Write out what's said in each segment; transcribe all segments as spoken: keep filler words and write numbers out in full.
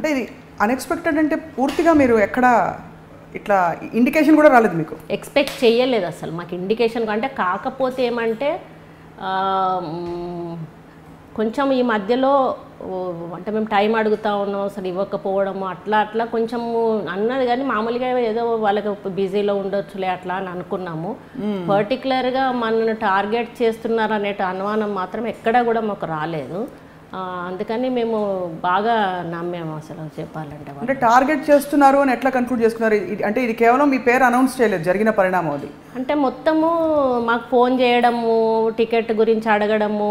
అంటే ఇది అన్ఎక్స్పెక్టెడ్ అంటే పూర్తిగా మీరు ఎక్కడ ఇట్లా ఇండికేషన్ కూడా రాలేదు మీకు? ఎక్స్పెక్ట్ చేయలేదు అసలు మాకు ఇండికేషన్ అంటే. కాకపోతే ఏమంటే కొంచెం ఈ మధ్యలో అంటే మేము టైం అడుగుతా ఉన్నాం అసలు ఇవ్వకపోవడము అట్లా అట్లా కొంచెము అన్నది, కానీ మామూలుగా ఏదో వాళ్ళకి బిజీలో ఉండొచ్చులే అట్లా అని అనుకున్నాము. పర్టికులర్గా మనల్ని టార్గెట్ చేస్తున్నారు అనే అనుమానం మాత్రం ఎక్కడా కూడా మాకు రాలేదు. అందుకని మేము బాగా నమ్మాము అసలు చెప్పాలంటే. అంటే టార్గెట్ చేస్తున్నారు అని ఎట్లా కన్క్లూడ్ చేసుకున్నారు? అంటే ఇది కేవలం మీ పేరు అనౌన్స్ చేయలేదు, జరిగిన పరిణామం అది. అంటే మొత్తము మాకు ఫోన్ చేయడము, టికెట్ గురించి అడగడము,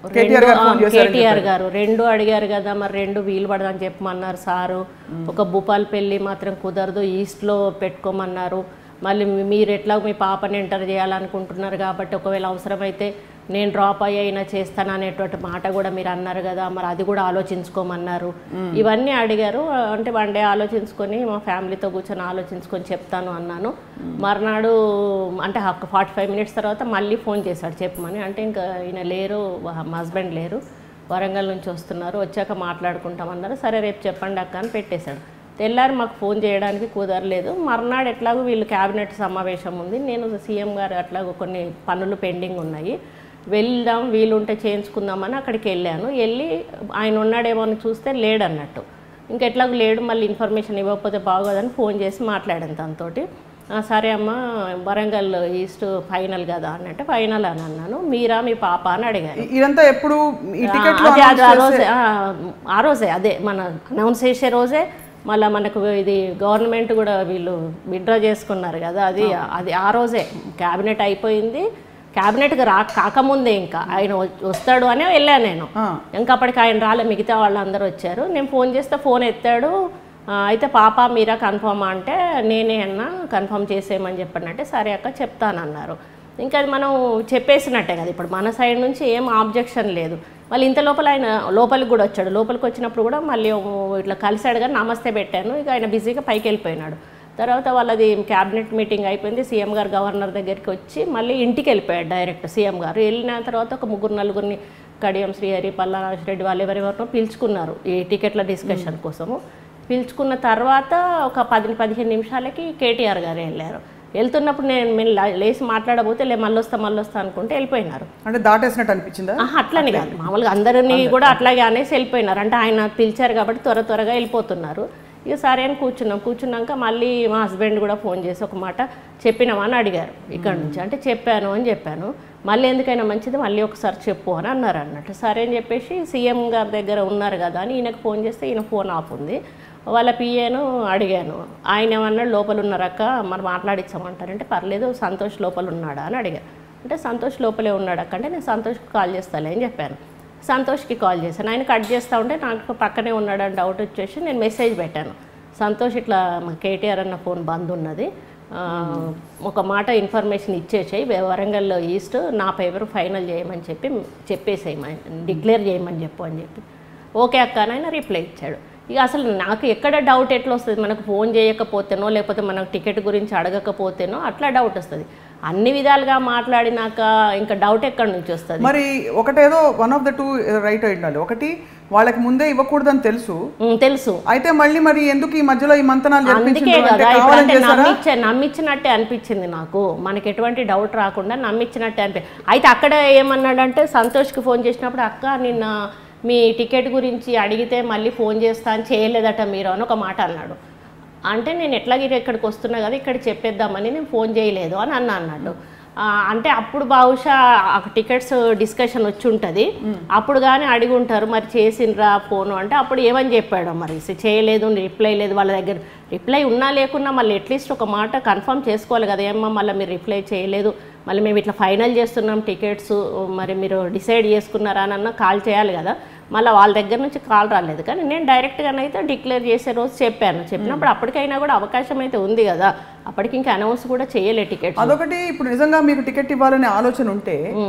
కేటీఆర్ గారు రెండు అడిగారు కదా, మరి రెండు వీలు పడదని చెప్పమన్నారు సారు. ఒక భూపాలపల్లి మాత్రం కుదరదు, ఈస్ట్లో పెట్టుకోమన్నారు. మళ్ళీ మీరు ఎట్లా మీ పాపని ఎంటర్ చేయాలనుకుంటున్నారు కాబట్టి ఒకవేళ అవసరమైతే నేను డ్రాప్ అయ్యినా చేస్తాను అనేటువంటి మాట కూడా మీరు అన్నారు కదా, మరి అది కూడా ఆలోచించుకోమన్నారు. ఇవన్నీ అడిగారు. అంటే వన్ డే ఆలోచించుకొని మా ఫ్యామిలీతో కూర్చొని ఆలోచించుకొని చెప్తాను అన్నాను. మర్నాడు అంటే ఫార్టీ ఫైవ్ మినిట్స్ తర్వాత మళ్ళీ ఫోన్ చేశాడు చెప్పమని. అంటే ఇంకా ఈయన లేరు, మా హస్బెండ్ లేరు, వరంగల్ నుంచి వస్తున్నారు, వచ్చాక మాట్లాడుకుంటామన్నారు. సరే రేపు చెప్పండి అక్క అని పెట్టేశాడు. తెల్లారి మాకు ఫోన్ చేయడానికి కుదరలేదు. మర్నాడు ఎట్లాగో వీళ్ళు క్యాబినెట్ సమావేశం ఉంది, నేను సీఎం గారు అట్లాగో కొన్ని పనులు పెండింగ్ ఉన్నాయి, వెళ్దాం వీలుంటే చేయించుకుందామని అక్కడికి వెళ్ళాను. వెళ్ళి ఆయన ఉన్నాడేమో అని చూస్తే లేడన్నట్టు. ఇంకెట్లాగో లేడు, మళ్ళీ ఇన్ఫర్మేషన్ ఇవ్వకపోతే బాగోదని ఫోన్ చేసి మాట్లాడాను తనతోటి. సరే అమ్మ వరంగల్ ఈస్ట్ ఫైనల్ కదా అన్నట్టు ఫైనల్ అని అన్నాను. మీరా మీ పాప అని అడిగారు. ఇదంతా ఎప్పుడు ఆ రోజే ఆ రోజే అదే మన అనౌన్స్ చేసే రోజే మళ్ళీ మనకు ఇది గవర్నమెంట్ కూడా వీళ్ళు విత్డ్రా చేసుకున్నారు కదా, అది అది ఆ రోజే క్యాబినెట్ అయిపోయింది. క్యాబినెట్కి రా కాకముందే ఇంకా ఆయన వస్తాడు అనే వెళ్ళాను నేను. ఇంకా అప్పటికి ఆయన రాలే, మిగతా వాళ్ళందరూ వచ్చారు. నేను ఫోన్ చేస్తే ఫోన్ ఎత్తాడు. అయితే పాప మీరా కన్ఫర్మ్ అంటే నేనే అన్నా కన్ఫర్మ్ చేసేయమని చెప్పండి. సరే అక్క చెప్తానన్నారు. ఇంకా అది మనం చెప్పేసినట్టే కదా, ఇప్పుడు మన సైడ్ నుంచి ఏం ఆబ్జెక్షన్ లేదు. మళ్ళీ ఇంత లోపల ఆయన లోపలికి కూడా వచ్చాడు. లోపలికి వచ్చినప్పుడు కూడా మళ్ళీ ఇట్లా కలిసాడు కానీ నమస్తే పెట్టాను. ఇక ఆయన బిజీగా పైకి వెళ్ళిపోయినాడు. తర్వాత వాళ్ళది క్యాబినెట్ మీటింగ్ అయిపోయింది. సీఎం గారు గవర్నర్ దగ్గరికి వచ్చి మళ్ళీ ఇంటికి వెళ్ళిపోయాడు డైరెక్ట్ సీఎం గారు. వెళ్ళిన తర్వాత ఒక ముగ్గురు నలుగురిని కడియం శ్రీహరి, పల్లా రెడ్డి వాళ్ళు ఎవరెవరినో పిలుచుకున్నారు ఈ టికెట్ల డిస్కషన్ కోసము. పిలుచుకున్న తర్వాత ఒక పది పదిహేను నిమిషాలకి కేటీఆర్ గారు వెళ్ళారు. వెళ్తున్నప్పుడు నేను మేము లేచి మాట్లాడబోతే లే మళ్ళీ వస్తా మళ్ళీ వస్తా అనుకుంటే వెళ్ళిపోయినారు. అంటే దాటేసినట్టు అనిపించిందా? అట్లని కాదు, మామూలుగా అందరినీ కూడా అట్లాగే అనేసి వెళ్ళిపోయినారు. అంటే ఆయన పిలిచారు కాబట్టి త్వర త్వరగా వెళ్ళిపోతున్నారు. ఇక సరే అని కూర్చున్నాం. కూర్చున్నాక మళ్ళీ మా హస్బెండ్ కూడా ఫోన్ చేసి ఒక మాట చెప్పినామా అని అడిగారు ఇక్కడ నుంచి. అంటే చెప్పాను అని చెప్పాను. మళ్ళీ ఎందుకైనా మంచిది మళ్ళీ ఒకసారి చెప్పు అని అన్నారు అన్నట్టు. సరే అని చెప్పేసి సీఎం గారి దగ్గర ఉన్నారు కదా అని ఈయనకు ఫోన్ చేస్తే ఈయన ఫోన్ ఆఫ్ ఉంది. వాళ్ళ పిఏను అడిగాను, ఆయన ఏమన్నాడు లోపల ఉన్నారక్క మరి మాట్లాడించమంటారంటే పర్లేదు సంతోష్ లోపల ఉన్నాడా అని అడిగాను. అంటే సంతోష్ లోపలే ఉన్నాడు అక్క అంటే నేను సంతోష్కి కాల్ చేస్తాలే అని చెప్పాను. సంతోష్కి కాల్ చేశాను. ఆయన కట్ చేస్తూ ఉంటే నాకు పక్కనే ఉన్నాడని డౌట్ వచ్చేసి నేను మెసేజ్ పెట్టాను, సంతోష్ ఇట్లా మా కేటీఆర్ అన్న ఫోన్ బంద్ ఉన్నది, ఒక మాట ఇన్ఫర్మేషన్ ఇచ్చేసేయి, వరంగల్లో ఈస్ట్ నా పేపర్ ఫైనల్ చేయమని చెప్పి చెప్పేసేయమని డిక్లేర్ చేయమని చెప్పు అని చెప్పి ఓకే అక్క అని ఆయన రిప్లై ఇచ్చాడు. ఇక అసలు నాకు ఎక్కడ డౌట్ ఎట్లా వస్తుంది, మనకు ఫోన్ చేయకపోతేనో లేకపోతే మనకు టికెట్ గురించి అడగకపోతేనో అట్లా డౌట్ వస్తుంది. అన్ని విధాలుగా మాట్లాడినాక ఇంకా డౌట్ ఎక్కడి నుంచి వస్తుంది? మరి ఒకటేదో one of the two right అయి ఉండాలి. ఒకటి వాళ్ళకి ముందే ఇవ్వకూడదని తెలుసు తెలుసు అయితే మళ్ళీ మరి ఎందుకు ఈ మధ్యలో ఈ మంతనాలు? అందుకే కదా నమ్మించే నమ్మించినట్టే అనిపించింది నాకు. మనకి ఎటువంటి డౌట్ రాకుండా నమ్మించినట్టే అనిపి అయితే అక్కడ ఏమన్నాడంటే సంతోష్కి ఫోన్ చేసినప్పుడు అక్క నిన్న మీ టికెట్ గురించి అడిగితే మళ్ళీ ఫోన్ చేస్తా అని చేయలేదట మీరు అని ఒక మాట అన్నాడు. అంటే నేను ఎట్లాగే ఇక్కడికి వస్తున్నా కదా ఇక్కడ చెప్పేద్దామని నేను ఫోన్ చేయలేదు అని అన్నా అన్నాడు. అంటే అప్పుడు బహుశా టికెట్స్ డిస్కషన్ వచ్చి ఉంటుంది, అప్పుడు కానీ అడిగి ఉంటారు మరి చేసిండ్రా ఫోను అంటే అప్పుడు ఏమని చెప్పాడు మరి చేయలేదు రిప్లై లేదు వాళ్ళ దగ్గర. రిప్లై ఉన్నా లేకున్నా మళ్ళీ అట్లీస్ట్ ఒక మాట కన్ఫర్మ్ చేసుకోవాలి కదా, ఏమన్నా మళ్ళీ మీరు రిప్లై చేయలేదు మళ్ళీ మేము ఇట్లా ఫైనల్ చేస్తున్నాం టికెట్స్ మరి మీరు డిసైడ్ చేసుకున్నారా అని అన్న కాల్ చేయాలి కదా. మళ్ళీ వాళ్ళ దగ్గర నుంచి కాల్ రాలేదు. కానీ నేను డైరెక్ట్గానైతే డిక్లేర్ చేసే రోజు చెప్పాను. చెప్పినప్పుడు అప్పటికైనా కూడా అవకాశం అయితే ఉంది కదా, అప్పటికి ఇంకా అనౌన్స్ కూడా చేయలే టికెట్. అదొకటి ఇప్పుడు నిజంగా మీకు టికెట్ ఇవ్వాలనే ఆలోచన ఉంటే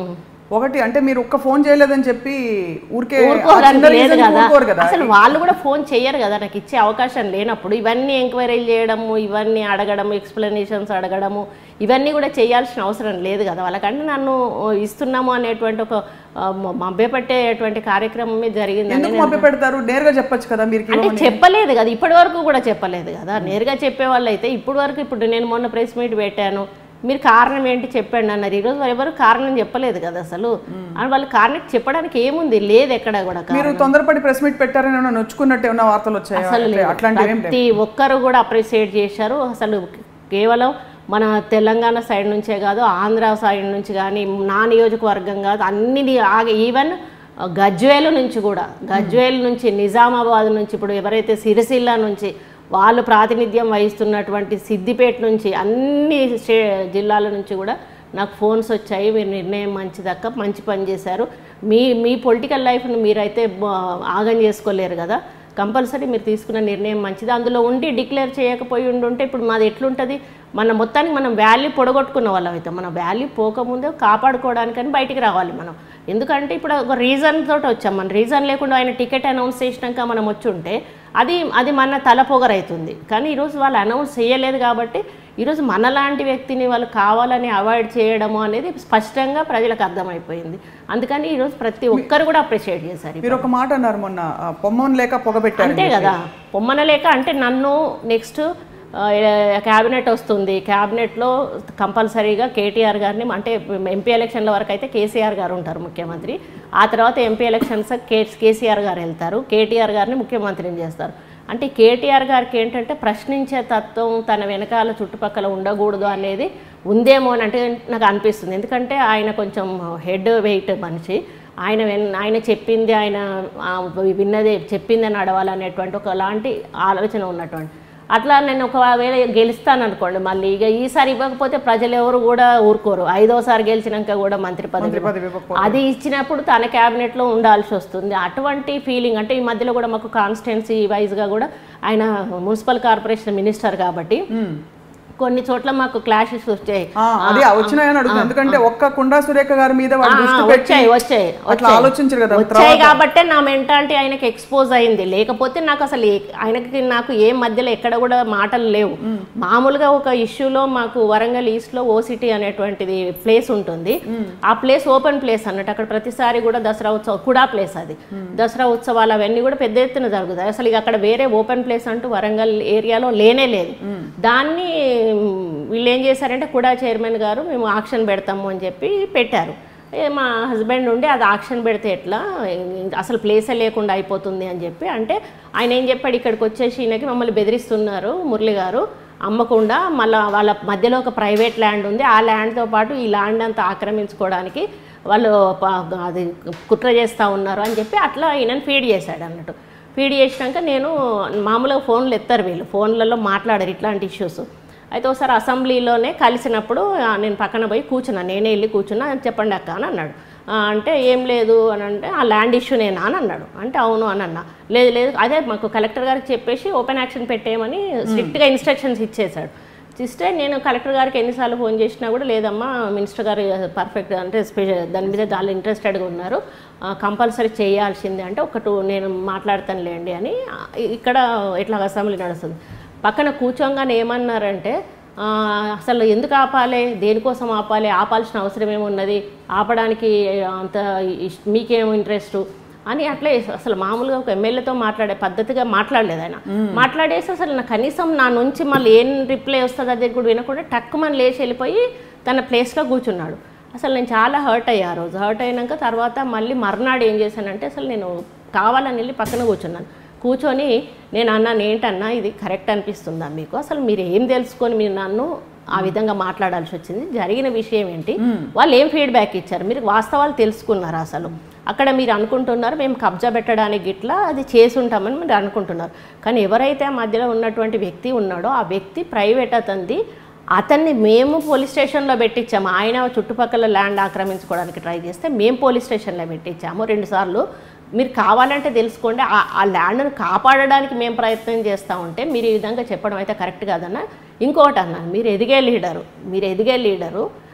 ఒకటి అంటే మీరు ఒక్క ఫోన్ చేయలేదని చెప్పి ఊరికే లేదు కదా, అసలు వాళ్ళు కూడా ఫోన్ చెయ్యరు కదా నాకు ఇచ్చే అవకాశం లేనప్పుడు. ఇవన్నీ ఎంక్వైరీలు చేయడము, ఇవన్నీ అడగడము, ఎక్స్ప్లెనేషన్స్ అడగడము, ఇవన్నీ కూడా చేయాల్సిన అవసరం లేదు కదా వాళ్ళకంటే. నన్ను ఇస్తున్నాము అనేటువంటి ఒక మభ్యపెట్టేటువంటి కార్యక్రమమే జరిగింది. మభ్యపెడతారు నేరుగా చెప్పొచ్చు కదా మీరు. అంటే చెప్పలేదు కదా, ఇప్పటి వరకు కూడా చెప్పలేదు కదా. నేరుగా చెప్పే వాళ్ళు అయితే ఇప్పటి వరకు, ఇప్పుడు నేను మొన్న ప్రెస్ మీట్ పెట్టాను, మీరు కారణం ఏంటి చెప్పండి అన్నారు. ఈరోజు ఎవరు కారణం చెప్పలేదు కదా అసలు. వాళ్ళు కారణం చెప్పడానికి ఏముంది, లేదు ఎక్కడ కూడా. మీరు తొందరపడి ప్రెస్ మీట్ పెట్టారని నొచ్చుకున్నట్టు ఏమైనా వార్తలు వచ్చాయి? అసలు ప్రతి ఒక్కరు కూడా అప్రిషియేట్ చేశారు. అసలు కేవలం మన తెలంగాణ సైడ్ నుంచే కాదు, ఆంధ్ర సైడ్ నుంచి కానీ, నా నియోజకవర్గం కాదు, అన్ని ఈవెన్ గజ్వేల్ నుంచి కూడా, గజ్వేల్ నుంచి, నిజామాబాద్ నుంచి, ఇప్పుడు ఎవరైతే సిరిసిల్ల నుంచి వాళ్ళు ప్రాతినిధ్యం వహిస్తున్నటువంటి సిద్దిపేట నుంచి, అన్ని స్టే జిల్లాల నుంచి కూడా నాకు ఫోన్స్ వచ్చాయి. మీరు నిర్ణయం మంచిదక్క, మంచి పని చేశారు, మీ మీ పొలిటికల్ లైఫ్ను మీరైతే ఆగం చేసుకోలేరు కదా, కంపల్సరీ మీరు తీసుకున్న నిర్ణయం మంచిది. అందులో ఉండి డిక్లేర్ చేయకపోయి ఉండుంటే ఇప్పుడు మాది ఎట్లుంటుంది? మన మొత్తానికి మనం వాల్యూ పొడగొట్టుకున్న వాళ్ళం అయితే, మన వాల్యూ పోకముందే కాపాడుకోవడానికని బయటికి రావాలి మనం. ఎందుకంటే ఇప్పుడు ఒక రీజన్ తోటి వచ్చాం, మన రీజన్ లేకుండా ఆయన టికెట్ అనౌన్స్ చేసినాక మనం వచ్చి ఉంటే అది అది మన తలపోగరైతుంది. కానీ ఈరోజు వాళ్ళు అనౌన్స్ చేయలేదు కాబట్టి ఈరోజు మనలాంటి వ్యక్తిని వాళ్ళు కావాలని అవాయిడ్ చేయడము అనేది స్పష్టంగా ప్రజలకు అర్థమైపోయింది. అందుకని ఈరోజు ప్రతి ఒక్కరు కూడా అప్రిషియేట్ చేశారు. మీరు ఒక మాట అన్నారు మొన్న, పొమ్మన లేక పొగబెట్టారు. అంతే కదా, పొమ్మన లేక అంటే నన్ను నెక్స్ట్ క్యాబినెట్ వస్తుంది, క్యాబినెట్లో కంపల్సరీగా కేటీఆర్ గారిని, అంటే ఎంపీ ఎలక్షన్ల వరకు అయితే కేసీఆర్ గారు ఉంటారు ముఖ్యమంత్రి, ఆ తర్వాత ఎంపీ ఎలక్షన్స్ కే కేసీఆర్ గారు వెళ్తారు, కేటీఆర్ గారిని ముఖ్యమంత్రిని చేస్తారు. అంటే కేటీఆర్ గారికి ఏంటంటే ప్రశ్నించే తత్వం తన వెనకాల చుట్టుపక్కల ఉండకూడదు అనేది ఉందేమో అని అంటే నాకు అనిపిస్తుంది. ఎందుకంటే ఆయన కొంచెం హెడ్ వెయిట్ మనిషి, ఆయన ఆయన చెప్పింది ఆయన విన్నదే చెప్పిందని నడవాలనేటువంటి ఒకలాంటి ఆలోచన ఉన్నటువంటి. అట్లా నేను ఒకవేళ గెలుస్తాను అనుకోండి, మళ్ళీ ఇక ఈసారి ఇవ్వకపోతే ప్రజలు ఎవరు కూడా ఊరుకోరు. ఐదోసారి గెలిచినాక కూడా మంత్రి పదవి అది ఇచ్చినప్పుడు తన క్యాబినెట్లో ఉండాల్సి వస్తుంది. అటువంటి ఫీలింగ్ అంటే ఈ మధ్యలో కూడా మాకు కాన్స్టిట్యున్సీ వైజ్గా కూడా ఆయన మున్సిపల్ కార్పొరేషన్ మినిస్టర్ కాబట్టి కొన్ని చోట్ల మాకు క్లాషెస్ వచ్చాయి. ఎందుకంటే ఒక్క కుండా సురేఖ గారి మీద వచ్చాయి వచ్చాయి వచ్చాయి కాబట్టి నా మెంటాలిటీ ఆయనకి ఎక్స్పోజ్ అయింది. లేకపోతే నాకు అసలు ఆయనకి నాకు ఏ మధ్యలో ఎక్కడ కూడా మాటలు లేవు. మామూలుగా ఒక ఇష్యూలో మాకు వరంగల్ ఈస్ట్ లో ఓసిటీ అనేటువంటిది ప్లేస్ ఉంటుంది. ఆ ప్లేస్ ఓపెన్ ప్లేస్ అన్నట్టు, అక్కడ ప్రతిసారి కూడా దసరా ఉత్సవం కూడా ప్లేస్, అది దసరా ఉత్సవాలు అవన్నీ కూడా పెద్ద ఎత్తున జరుగుతాయి. అసలు అక్కడ వేరే ఓపెన్ ప్లేస్ అంటూ వరంగల్ ఏరియాలో లేనే లేదు. దాన్ని వీళ్ళు ఏం చేశారంటే కూడా చైర్మన్ గారు మేము ఆక్షన్ పెడతాము అని చెప్పి పెట్టారు. మా హస్బెండ్ ఉండి అది ఆక్షన్ పెడితే ఎట్లా, అసలు ప్లేసే లేకుండా అయిపోతుంది అని చెప్పి అంటే ఆయన ఏం చెప్పాడు, ఇక్కడికి వచ్చేసి ఈయనకి మమ్మల్ని బెదిరిస్తున్నారు మురళి గారు, అమ్మకుండా మళ్ళీ వాళ్ళ మధ్యలో ఒక ప్రైవేట్ ల్యాండ్ ఉంది, ఆ ల్యాండ్తో పాటు ఈ ల్యాండ్ అంతా ఆక్రమించుకోవడానికి వాళ్ళు అది కుట్ర చేస్తూ ఉన్నారు అని చెప్పి అట్లా ఈయనని ఫీడ్ చేశాడు అన్నట్టు. ఫీడ్ చేసినాక నేను మామూలుగా ఫోన్లు ఎత్తారు, వీళ్ళు ఫోన్లలో మాట్లాడారు ఇట్లాంటి ఇష్యూస్. అయితే ఒకసారి అసెంబ్లీలోనే కలిసినప్పుడు నేను పక్కన పోయి కూర్చున్నా, నేనే వెళ్ళి కూర్చున్నా, చెప్పండి అక్క అని అన్నాడు. అంటే ఏం లేదు అని అంటే ఆ ల్యాండ్ ఇష్యూనేనా అని అన్నాడు. అంటే అవును అని అన్నా. లేదు లేదు అదే మాకు కలెక్టర్ గారికి చెప్పేసి ఓపెన్ యాక్షన్ పెట్టేయమని స్ట్రిక్ట్గా ఇన్స్ట్రక్షన్స్ ఇచ్చేశాడు. ఇస్తే నేను కలెక్టర్ గారికి ఎన్నిసార్లు ఫోన్ చేసినా కూడా లేదమ్మా మినిస్టర్ గారు పర్ఫెక్ట్ అంటే స్పెషల్ దాని మీద చాలా ఇంట్రెస్టెడ్గా ఉన్నారు, కంపల్సరీ చేయాల్సిందే అంటే ఒక టూ నేను మాట్లాడతానులేండి అని. ఇక్కడ ఇట్లా అసెంబ్లీ నడుస్తుంది. పక్కన కూర్చోగానే ఏమన్నారంటే అసలు ఎందుకు ఆపాలి, దేనికోసం ఆపాలి, ఆపాల్సిన అవసరం ఏమున్నది, ఆపడానికి అంత మీకేమో ఇంట్రెస్ట్ అని అట్లే అసలు మామూలుగా ఒక ఎమ్మెల్యేతో మాట్లాడే పద్ధతిగా మాట్లాడలేదు ఆయన. మాట్లాడేసి అసలు నా కనీసం నా నుంచి మళ్ళీ ఏం రిప్లై వస్తుంది అది కూడా వినకుండా టక్కుమని లేచి వెళ్ళిపోయి తన ప్లేస్లో కూర్చున్నాడు. అసలు నేను చాలా హర్ట్ అయ్యా ఆ రోజు. హర్ట్ అయినాక తర్వాత మళ్ళీ మర్నాడు ఏం చేశానంటే అసలు నేను కావాలని వెళ్ళి పక్కన కూర్చున్నాను. కూర్చొని నేను అన్నాను, ఏంటన్నా ఇది కరెక్ట్ అనిపిస్తుందా మీకు, అసలు మీరు ఏం తెలుసుకొని మీరు నన్ను ఆ విధంగా మాట్లాడాల్సి వచ్చింది, జరిగిన విషయం ఏంటి, వాళ్ళు ఏం ఫీడ్బ్యాక్ ఇచ్చారు, మీరు వాస్తవాలు తెలుసుకున్నారు, అసలు అక్కడ మీరు అనుకుంటున్నారు మేము కబ్జా పెట్టడానికి గిట్లా అది చేసి ఉంటామని మీరు అనుకుంటున్నారు, కానీ ఎవరైతే ఆ మధ్యలో ఉన్నటువంటి వ్యక్తి ఉన్నాడో ఆ వ్యక్తి ప్రైవేట్ అతనిది, అతన్ని మేము పోలీస్ స్టేషన్లో పెట్టించాము. ఆయన చుట్టుపక్కల ల్యాండ్ ఆక్రమించుకోవడానికి ట్రై చేస్తే మేము పోలీస్ స్టేషన్లో పెట్టించాము రెండుసార్లు. మీరు కావాలంటే తెలుసుకోండి, ఆ ల్యాండ్ను కాపాడడానికి మేము ప్రయత్నం చేస్తూ ఉంటే మీరు ఈ విధంగా చెప్పడం అయితే కరెక్ట్ కాదన్న. ఇంకోటి అన్నాను, మీరు ఎదిగే లీడరు మీరు ఎదిగే లీడరు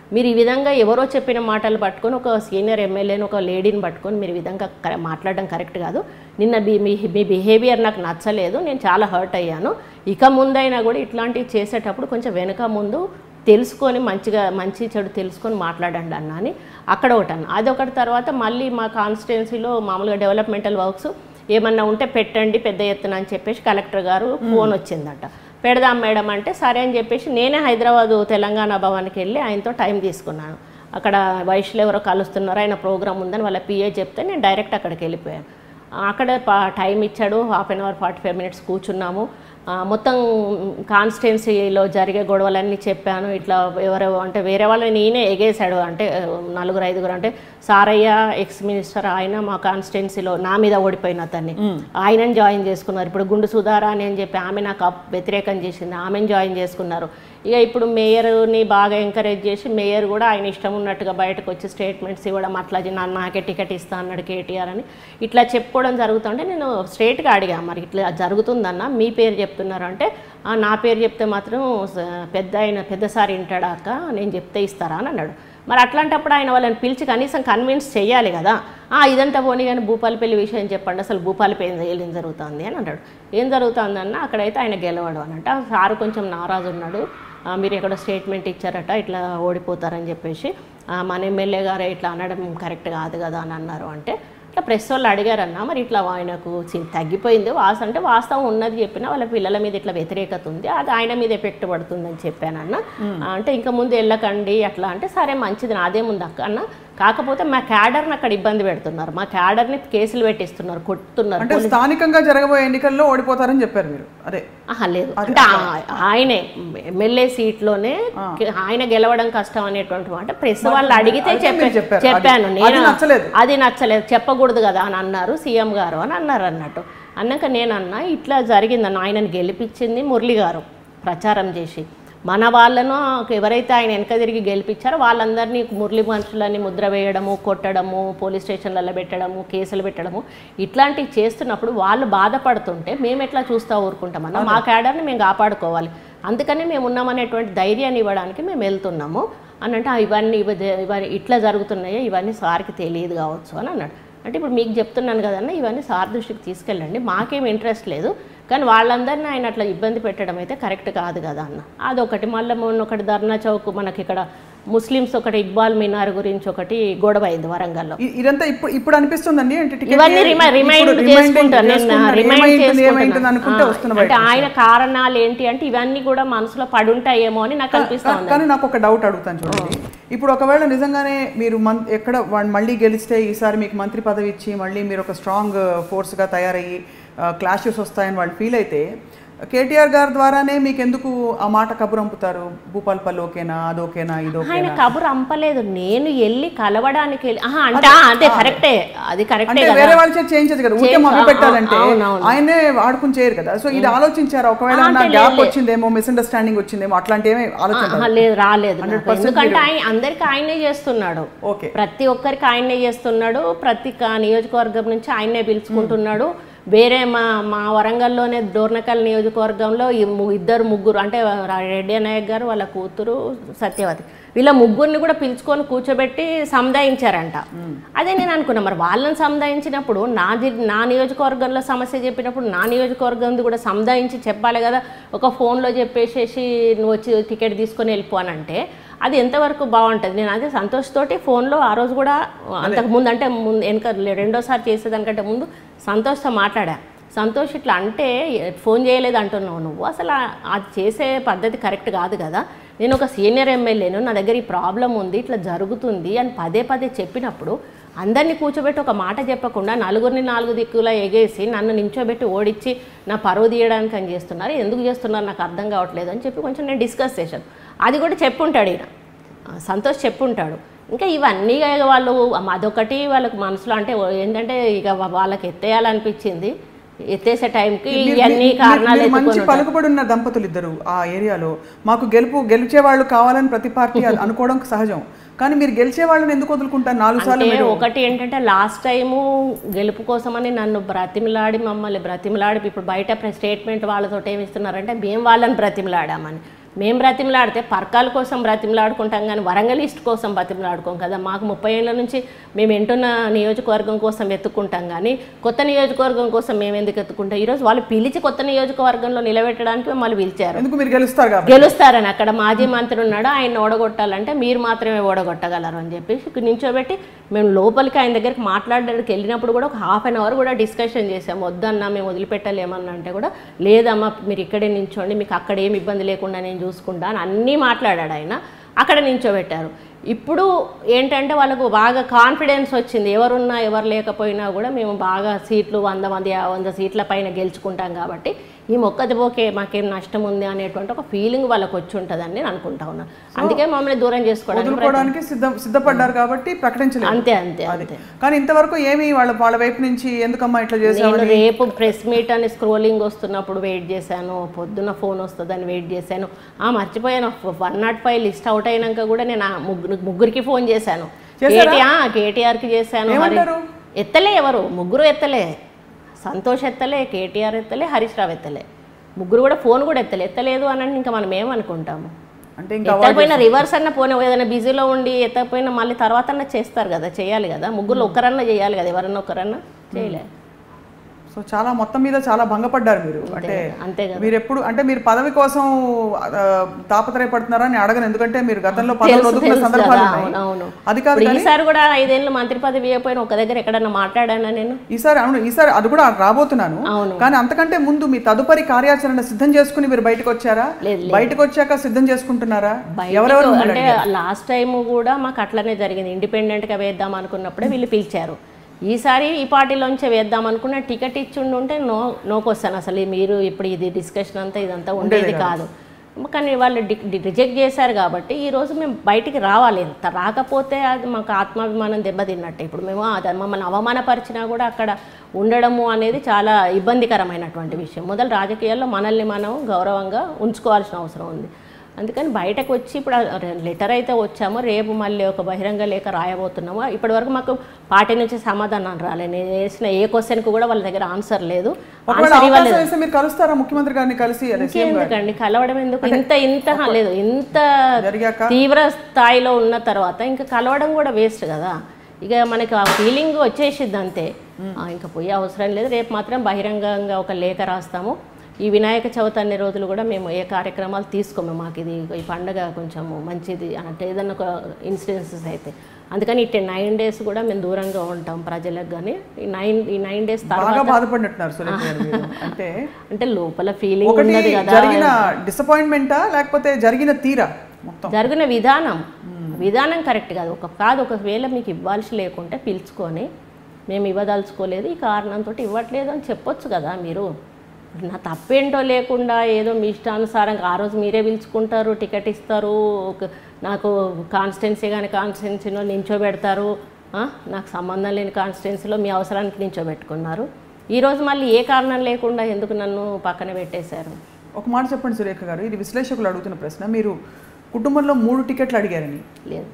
మీరు ఈ విధంగా ఎవరో చెప్పిన మాటలు పట్టుకొని ఒక సీనియర్ ఎమ్మెల్యేని ఒక లేడీని పట్టుకొని మీరు ఈ విధంగా మాట్లాడడం కరెక్ట్ కాదు. నిన్న మీ మీ బిహేవియర్ నాకు నచ్చలేదు, నేను చాలా హర్ట్ అయ్యాను. ఇక ముందైనా కూడా ఇట్లాంటివి చేసేటప్పుడు కొంచెం వెనుక ముందు తెలుసుకొని మంచిగా మంచి చెడు తెలుసుకొని మాట్లాడండి అన్న అని అక్కడ ఒకటి అన్న. అదొకటి తర్వాత మళ్ళీ మా కాన్స్టిట్యున్సీలో మామూలుగా డెవలప్మెంటల్ వర్క్స్ ఏమన్నా ఉంటే పెట్టండి పెద్ద ఎత్తున అని చెప్పేసి కలెక్టర్ గారు ఫోన్ వచ్చిందట. పెడదాం మేడం అంటే సరే అని చెప్పేసి నేనే హైదరాబాదు తెలంగాణ భవన్కి వెళ్ళి ఆయనతో టైం తీసుకున్నాను. అక్కడ వయసులో ఎవరో కలుస్తున్నారు, ఆయన ప్రోగ్రామ్ ఉందని వాళ్ళ పిఏ చెప్తే నేను డైరెక్ట్ అక్కడికి వెళ్ళిపోయాను. అక్కడ టైం ఇచ్చాడు, half an hour forty five minutes కూర్చున్నాము. మొత్తం కాన్స్టిట్యున్సీలో జరిగే గొడవలన్నీ చెప్పాను. ఇట్లా ఎవరు అంటే వేరే వాళ్ళని నేనే ఎగేశాడు, అంటే నలుగురు ఐదుగురు అంటే సారయ్య ఎక్స్ మినిస్టర్ ఆయన మా కాన్స్టిట్యున్సీలో నా మీద ఓడిపోయిన అతన్ని ఆయనని జాయిన్ చేసుకున్నారు. ఇప్పుడు గుండు సుధారా అని అని చెప్పి ఆమె నాకు వ్యతిరేకం చేసింది, ఆమెను జాయిన్ చేసుకున్నారు. ఇక ఇప్పుడు మేయర్ని బాగా ఎంకరేజ్ చేసి మేయర్ కూడా ఆయన ఇష్టం ఉన్నట్టుగా బయటకు వచ్చి స్టేట్మెంట్స్ ఇవ్వడం, అట్లా నన్ను నాకే టికెట్ ఇస్తా అన్నాడు కేటీఆర్ అని ఇట్లా చెప్పుకోవడం జరుగుతుంటే నేను స్ట్రేట్గా అడిగా, మరి ఇట్లా జరుగుతుందన్న మీ పేరు చెప్తున్నారు అంటే నా పేరు చెప్తే మాత్రం పెద్ద ఆయన పెద్దసారి వింటాడా అక్క, నేను చెప్తే ఇస్తారా అని అన్నాడు. మరి అట్లాంటప్పుడు ఆయన వాళ్ళని పిలిచి కనీసం కన్విన్స్ చేయాలి కదా. ఇదంతా పోనీ కానీ భూపాలపల్లి విషయం చెప్పండి, అసలు భూపాలపల్లి ఏం జరుగుతుంది అని అన్నాడు. ఏం జరుగుతుందన్న అక్కడైతే ఆయన గెలవడం అనంట. సారు కొంచెం నారాజు ఉన్నాడు, మీరు ఎక్కడ స్టేట్మెంట్ ఇచ్చారట ఇట్లా ఓడిపోతారని చెప్పేసి మన ఎమ్మెల్యే గారే ఇట్లా అనడం కరెక్ట్ కాదు కదా అని అన్నారు. అంటే ఇట్లా ప్రెస్ వాళ్ళు అడిగారన్న మరి ఇట్లా ఆయనకు తగ్గిపోయింది వాస అంటే వాస్తవం ఉన్నది చెప్పినా వాళ్ళ పిల్లల మీద ఇట్లా వ్యతిరేకత ఉంది, అది ఆయన మీద ఎఫెక్ట్ పడుతుందని చెప్పానన్న. అంటే ఇంకా ముందు వెళ్ళకండి అట్లా అంటే సరే మంచిది నాదేముంది అక్క అన్న, కాకపోతే మా క్యాడర్ని అక్కడ ఇబ్బంది పెడుతున్నారు, మా క్యాడర్ని కేసులు పెట్టిస్తున్నారు, కొట్టుతున్నారు. అంటే స్థానికంగా జరగబోయే ఎన్నికల్లో ఓడిపోతారని చెప్పారు మీరు? అదే ఆహా లేదు, అంటే ఆయనే ఎమ్మెల్యే సీట్లోనే ఆయన గెలవడం కష్టం అనేటువంటి మాట ప్రెస్ వాళ్ళు అడిగితే చెప్పాను. చెప్పాను నేను అది నచ్చలేదు చెప్పకూడదు కదా అని అన్నారు సీఎం గారు అని అన్నారు. అన్నట్టు అన్నాక నేను అన్నా ఇట్లా జరిగిందన్న, ఆయనను గెలిపించింది మురళి గారు ప్రచారం చేసి, మన వాళ్ళను ఎవరైతే ఆయన వెనక తిరిగి గెలిపించారో వాళ్ళందరినీ మురళి మనుషులని ముద్ర వేయడము, కొట్టడము, పోలీస్ స్టేషన్లలో పెట్టడము, కేసులు పెట్టడము ఇట్లాంటివి చేస్తున్నప్పుడు వాళ్ళు బాధపడుతుంటే మేము ఎట్లా చూస్తూ ఊరుకుంటామన్నా, మా క్యాడర్ని మేము కాపాడుకోవాలి, అందుకని మేము ఉన్నామనేటువంటి ధైర్యాన్ని ఇవ్వడానికి మేము వెళ్తున్నాము అని అంటే ఇవన్నీ ఇవన్నీ ఇట్లా జరుగుతున్నాయో ఇవన్నీ సార్కి తెలియదు కావచ్చు అని అన్నాడు. అంటే ఇప్పుడు మీకు చెప్తున్నాను కదన్నా ఇవన్నీ సార్ దృష్టికి తీసుకెళ్ళండి, మాకేం ఇంట్రెస్ట్ లేదు, కానీ వాళ్ళందరినీ ఆయన అట్లా ఇబ్బంది పెట్టడం అయితే కరెక్ట్ కాదు కదా అన్న. అదొకటి. మళ్ళీ మొన్న ఒకటి ధర్నా చౌక్ మనకి ఇక్కడ ముస్లిమ్స్ ఒకటి ఇక్బాల్ మినార్ గురించి ఒకటి గొడవ అయింది వరంగల్లో. ఇదంతా ఇప్పుడు ఇప్పుడు అనిపిస్తుందండి ఇవన్నీ రిమైండ్ చేసుకుంటాను నేను, రిమైండ్ చేసుకుంటాను అంటే ఆయన కారణాలు ఏంటి అంటే ఇవన్నీ కూడా మనసులో పడుంటాయేమో అని నాకు అనిపిస్తుంది. కానీ నాకు ఒక డౌట్ అడుగుతాను చూడండి, ఇప్పుడు ఒకవేళ నిజంగానే మీరు మన్ ఎక్కడ మళ్ళీ గెలిస్తే ఈసారి మీకు మంత్రి పదవి ఇచ్చి మళ్ళీ మీరు ఒక స్ట్రాంగ్ ఫోర్స్గా తయారయ్యి క్లాషెస్ వస్తాయని వాళ్ళు ఫీల్ అయితే కేటీఆర్ గారి ద్వారానే మీకు ఎందుకు ఆ మాట కబురు అంపుతారు? భూపాలపల్లి ఓకేనా, అదోకేనా, ఇదోకేనా? ఆయన కబురు అంపలేదు, నేను వెళ్ళి కలవడానికి వెళ్ళి అంటే అదే కరెక్టే, అది కరెక్టే. వేరే వాళ్ళు చేయించదు కదా, ఊరికే మొదలు పెట్టాలంటే ఆయనే వాడుకుని చేయరు కదా. సో ఇది ఆలోచించారా? ఒకవేళ గ్యాప్ వచ్చిందేమో, మిస్అండర్స్టాండింగ్ వచ్చిందేమో, అట్లాంటి ఏమీ ఆలోచన లేదు, రాలేదు. ఎందుకంటే ఆయన అందరికి ఆయనే చేస్తున్నాడు, ప్రతి ఒక్కరికి ఆయనే చేస్తున్నాడు, ప్రతి నియోజకవర్గం నుంచి ఆయనే పిలుచుకుంటున్నాడు. వేరే మా మా వరంగల్లోనే డోర్నకల్ నియోజకవర్గంలో ఇద్దరు ముగ్గురు అంటే రెడ్డి నాయక్ గారు వాళ్ళ కూతురు సత్యవతి వీళ్ళ ముగ్గురిని కూడా పిలుచుకొని కూర్చోబెట్టి సముదాయించారంట. అదే నేను అనుకున్నా, మరి వాళ్ళని సముదాయించినప్పుడు నా నా నియోజకవర్గంలో సమస్య చెప్పినప్పుడు నా నియోజకవర్గం కూడా సముదాయించి చెప్పాలి కదా. ఒక ఫోన్లో చెప్పేసేసి నువ్వు వచ్చి టికెట్ తీసుకొని వెళ్ళిపోనంటే అది ఎంతవరకు బాగుంటుంది? నేను అదే సంతోష్ తోటి ఫోన్లో ఆ రోజు కూడా అంతకు ముందు అంటే ముందు వెనక రెండోసారి చేసేదానికంటే ముందు సంతోష్తో మాట్లాడా. సంతోష్ ఇట్లా అంటే ఫోన్ చేయలేదు అంటున్నావు నువ్వు, అసలు అది చేసే పద్ధతి కరెక్ట్ కాదు కదా. నేను ఒక సీనియర్ ఎమ్మెల్యేను, నా దగ్గర ఈ ప్రాబ్లం ఉంది, ఇట్లా జరుగుతుంది అని పదే పదే చెప్పినప్పుడు అందరినీ కూర్చోబెట్టి ఒక మాట చెప్పకుండా నలుగురిని నాలుగు దిక్కులా ఎగేసి నన్ను నించోబెట్టి ఓడించి నా పరువు తీయడానికి అని చేస్తున్నారు, ఎందుకు చేస్తున్నారు నాకు అర్థం కావట్లేదు అని చెప్పి కొంచెం నేను డిస్కస్ చేశాను. అది కూడా చెప్పుంటాడు ఈయన, సంతోష్ చెప్పుంటాడు. ఇంకా ఇవన్నీ వాళ్ళు అదొకటి వాళ్ళకి మనసులో అంటే ఏంటంటే ఇక వాళ్ళకి ఎత్తేయాలనిపించింది, ఎత్తేసే టైంకి ఇవన్నీ కారణాలు. మంచి పలుకుబడి ఉన్న దంపతులు ఇద్దరు ఆ ఏరియాలో, మాకు గెలుపు గెలిచే వాళ్ళు కావాలని ప్రతి పార్టీ అనుకోవడం సహజం, కానీ మీరు గెలిచే వాళ్ళని ఎందుకు వదులుకుంటారు నాలుగు సార్లు? ఒకటి ఏంటంటే లాస్ట్ టైము గెలుపు కోసమని నన్ను బ్రతిమలాడి మమ్మల్ని బ్రతిమలాడి ఇప్పుడు బయట స్టేట్మెంట్ వాళ్ళతో ఏమి ఇస్తున్నారంటే మేము వాళ్ళని బ్రతిమలాడామని, మేము బ్రతిమలాడితే పర్కాల కోసం బ్రతిమలాడుకుంటాం కానీ వరంగల్ ఈస్ట్ కోసం బ్రతిమలాడుకోం కదా. మాకు ముప్పై ఏళ్ళ నుంచి మేము ఎంటున్న నియోజకవర్గం కోసం వెతుక్కుంటాం కానీ కొత్త నియోజకవర్గం కోసం మేము ఎందుకు ఎత్తుకుంటాం. ఈరోజు వాళ్ళు పిలిచి కొత్త నియోజకవర్గంలో నిలబెట్టడానికి మమ్మల్ని పిలిచారు. గెలుస్తారని అక్కడ మాజీ మంత్రి ఉన్నాడు, ఆయన ఓడగొట్టాలంటే మీరు మాత్రమే ఓడగొట్టగలరు అని చెప్పి నించోబెట్టి మేము లోపలికి ఆయన దగ్గరికి మాట్లాడడానికి వెళ్ళినప్పుడు కూడా ఒక హాఫ్ అన్ అవర్ కూడా డిస్కషన్ చేసాము. వద్దన్నా మేము వదిలిపెట్టలేమన్నా అంటే కూడా లేదమ్మా మీరు ఇక్కడే నించోండి, మీకు అక్కడ ఏమి ఇబ్బంది లేకుండా నేను చూసుకుంటా అని అన్నీ మాట్లాడాడు ఆయన. అక్కడ నించోబెట్టారు. ఇప్పుడు ఏంటంటే వాళ్ళకు బాగా కాన్ఫిడెన్స్ వచ్చింది, ఎవరున్నా ఎవరు లేకపోయినా కూడా మేము బాగా సీట్లు వంద మంది వంద సీట్ల పైన గెలుచుకుంటాం కాబట్టి ఈ మొక్కది పోకే మాకేం నష్టం ఉంది అనేటువంటి ఒక ఫీలింగ్ వాళ్ళకి వచ్చి ఉంటుందని నేను అనుకుంటా ఉన్నాను. అందుకే మమ్మల్ని దూరం చేసుకోవడానికి సిద్ధపడ్డారు కాబట్టి ప్రకటించలేదు. అంతే అంతే అంతే కానీ ఇంతవరకు ఏమి వాళ్ళ వాళ్ళ వైపు నుంచి ఎందుకమ్మా ఇట్లా చేశారు? రేపు ప్రెస్ మీట్ అని స్క్రోలింగ్ వస్తున్నప్పుడు వెయిట్ చేశాను, పొద్దున్న ఫోన్ వస్తుందని వెయిట్ చేశాను. ఆ మర్చిపోయాను, one nought five list out అయినాక కూడా నేను ముగ్గురు ముగ్గురికి ఫోన్ చేశాను. కేటీఆర్కి చేశాను, ఎత్తలే ఎవరు ముగ్గురు ఎత్తలే. సంతోష్ ఎత్తలే, కేటీఆర్ ఎత్తలే, హరీష్ రావు ఎత్తలే. ముగ్గురు కూడా ఫోన్ కూడా ఎత్తలే. ఎత్తలేదు అని ఇంకా మనం ఏమనుకుంటాము? అంటే ఎత్తకపోయినా రివర్స్ అన్న పోయినా ఏదైనా బిజీలో ఉండి ఎత్తకపోయినా మళ్ళీ తర్వాత అన్న చేస్తారు కదా, చేయాలి కదా. ముగ్గురు ఒక్కరన్నా చేయాలి కదా, ఎవరన్నా ఒకరన్నా చేయలే. సో చాలా మొత్తం మీద చాలా భంగపడ్డారు మీరు. అంటే అంతే కదా. మీరు ఎప్పుడు అంటే మీరు పదవి కోసం తాపత్రయపడుతున్నారని అడగను, ఎందుకంటే మీరు గతంలో పదవి వదులుకున్న సందర్భాలు ఉన్నాయి. అది కాదు ఈసారి కూడా ఐదేళ్ళు మంత్రి పదవి అయిపోయిన ఒక దగ్గర ఎక్కడన్నా మాట్లాడానా నేను? ఈసారి అవును, ఈసారి అది కూడా రాబోతున్నాను. కానీ అంతకంటే ముందు మీ తదుపరి కార్యాచరణ సిద్ధం చేసుకుని మీరు బయటకు వచ్చారా? బయటకు వచ్చాక సిద్ధం చేసుకుంటున్నారా? ఎవరెవరు అంటే లాస్ట్ టైం కూడా మాకు అట్లనే జరిగింది. ఇండిపెండెంట్ గా వేద్దాం అనుకున్నప్పుడే వీళ్ళు పిలిచారు. ఈసారి ఈ పార్టీలోంచే వేద్దాం అనుకున్న టికెట్ ఇచ్చి ఉంటే నో నోకొస్తాను అసలు మీరు ఇప్పుడు ఇది డిస్కషన్ అంతా ఇదంతా ఉండేది కాదు. కానీ వాళ్ళు రిజెక్ట్ చేశారు కాబట్టి ఈరోజు మేము బయటికి రావాలి. ఎంత రాకపోతే అది మాకు ఆత్మాభిమానం దెబ్బతిన్నట్టే. ఇప్పుడు మేము అది మమ్మల్ని అవమానపరిచినా కూడా అక్కడ ఉండడము అనేది చాలా ఇబ్బందికరమైనటువంటి విషయం. మొదలు రాజకీయాల్లో మనల్ని మనం గౌరవంగా ఉంచుకోవాల్సిన అవసరం ఉంది. అందుకని బయటకు వచ్చి ఇప్పుడు లెటర్ అయితే వచ్చామో రేపు మళ్ళీ ఒక బహిరంగ లేఖ రాయబోతున్నాము. ఇప్పటి వరకు మాకు పార్టీ నుంచి సమాధానం రాలేదు. నేను వేసిన ఏ క్వశ్చన్కి కూడా వాళ్ళ దగ్గర ఆన్సర్ లేదు. ముఖ్యమంత్రి గారిని కలిసి ఎందుకండి కలవడం ఎందుకు? ఇంత ఇంత లేదు, ఇంత తీవ్ర స్థాయిలో ఉన్న తర్వాత ఇంకా కలవడం కూడా వేస్ట్ కదా. ఇక మనకి ఆ ఫీలింగ్ వచ్చేసిద్ది అంతే, ఇంకా పోయే అవసరం లేదు. రేపు మాత్రం బహిరంగంగా ఒక లేఖ రాస్తాము. ఈ వినాయక చవితి అన్ని రోజులు కూడా మేము ఏ కార్యక్రమాలు తీసుకోము. మాకు ఇది ఈ పండుగ కొంచెం మంచిది అంటే ఏదన్నా ఒక ఇన్సిడెన్సెస్ అయితే అందుకని ఇట్టే నైన్ డేస్ కూడా మేము దూరంగా ఉంటాం ప్రజలకు. కానీ ఈ నైన్ ఈ నైన్ డేస్ తర్వాత బాధపడినట్టున్నారు అంటే అంటే లోపల ఫీలింగ్ ఉన్నది కదా. జరిగిన డిసప్పాయింట్మెంటా లేకపోతే జరిగిన తీరా జరిగిన విధానం విధానం కరెక్ట్ కాదు. ఒక కాదు ఒకవేళ మీకు ఇవ్వాల్సి లేకుంటే పిలుచుకొని మేము ఇవ్వదలుచుకోలేదు ఈ కారణంతో ఇవ్వట్లేదు అని చెప్పొచ్చు కదా మీరు. నా తప్పేంటో లేకుండా ఏదో మీ ఇష్టానుసారంగా ఆ రోజు మీరే పిలుచుకుంటారు, టికెట్ ఇస్తారు, నాకు కాన్స్టిట్యున్సీ కానీ కాన్స్టిట్యున్సీలో నించోబెడతారు, నాకు సంబంధం లేని కాన్స్టిట్యున్సీలో మీ అవసరానికి నించోబెట్టుకున్నారు. ఈరోజు మళ్ళీ ఏ కారణం లేకుండా ఎందుకు నన్ను పక్కన పెట్టేశారు? ఒక మాట చెప్పండి సురేఖ గారు, ఇది విశ్లేషకులు అడుగుతున్న ప్రశ్న. మీరు కుటుంబంలో మూడు టికెట్లు అడిగారని. లేదు,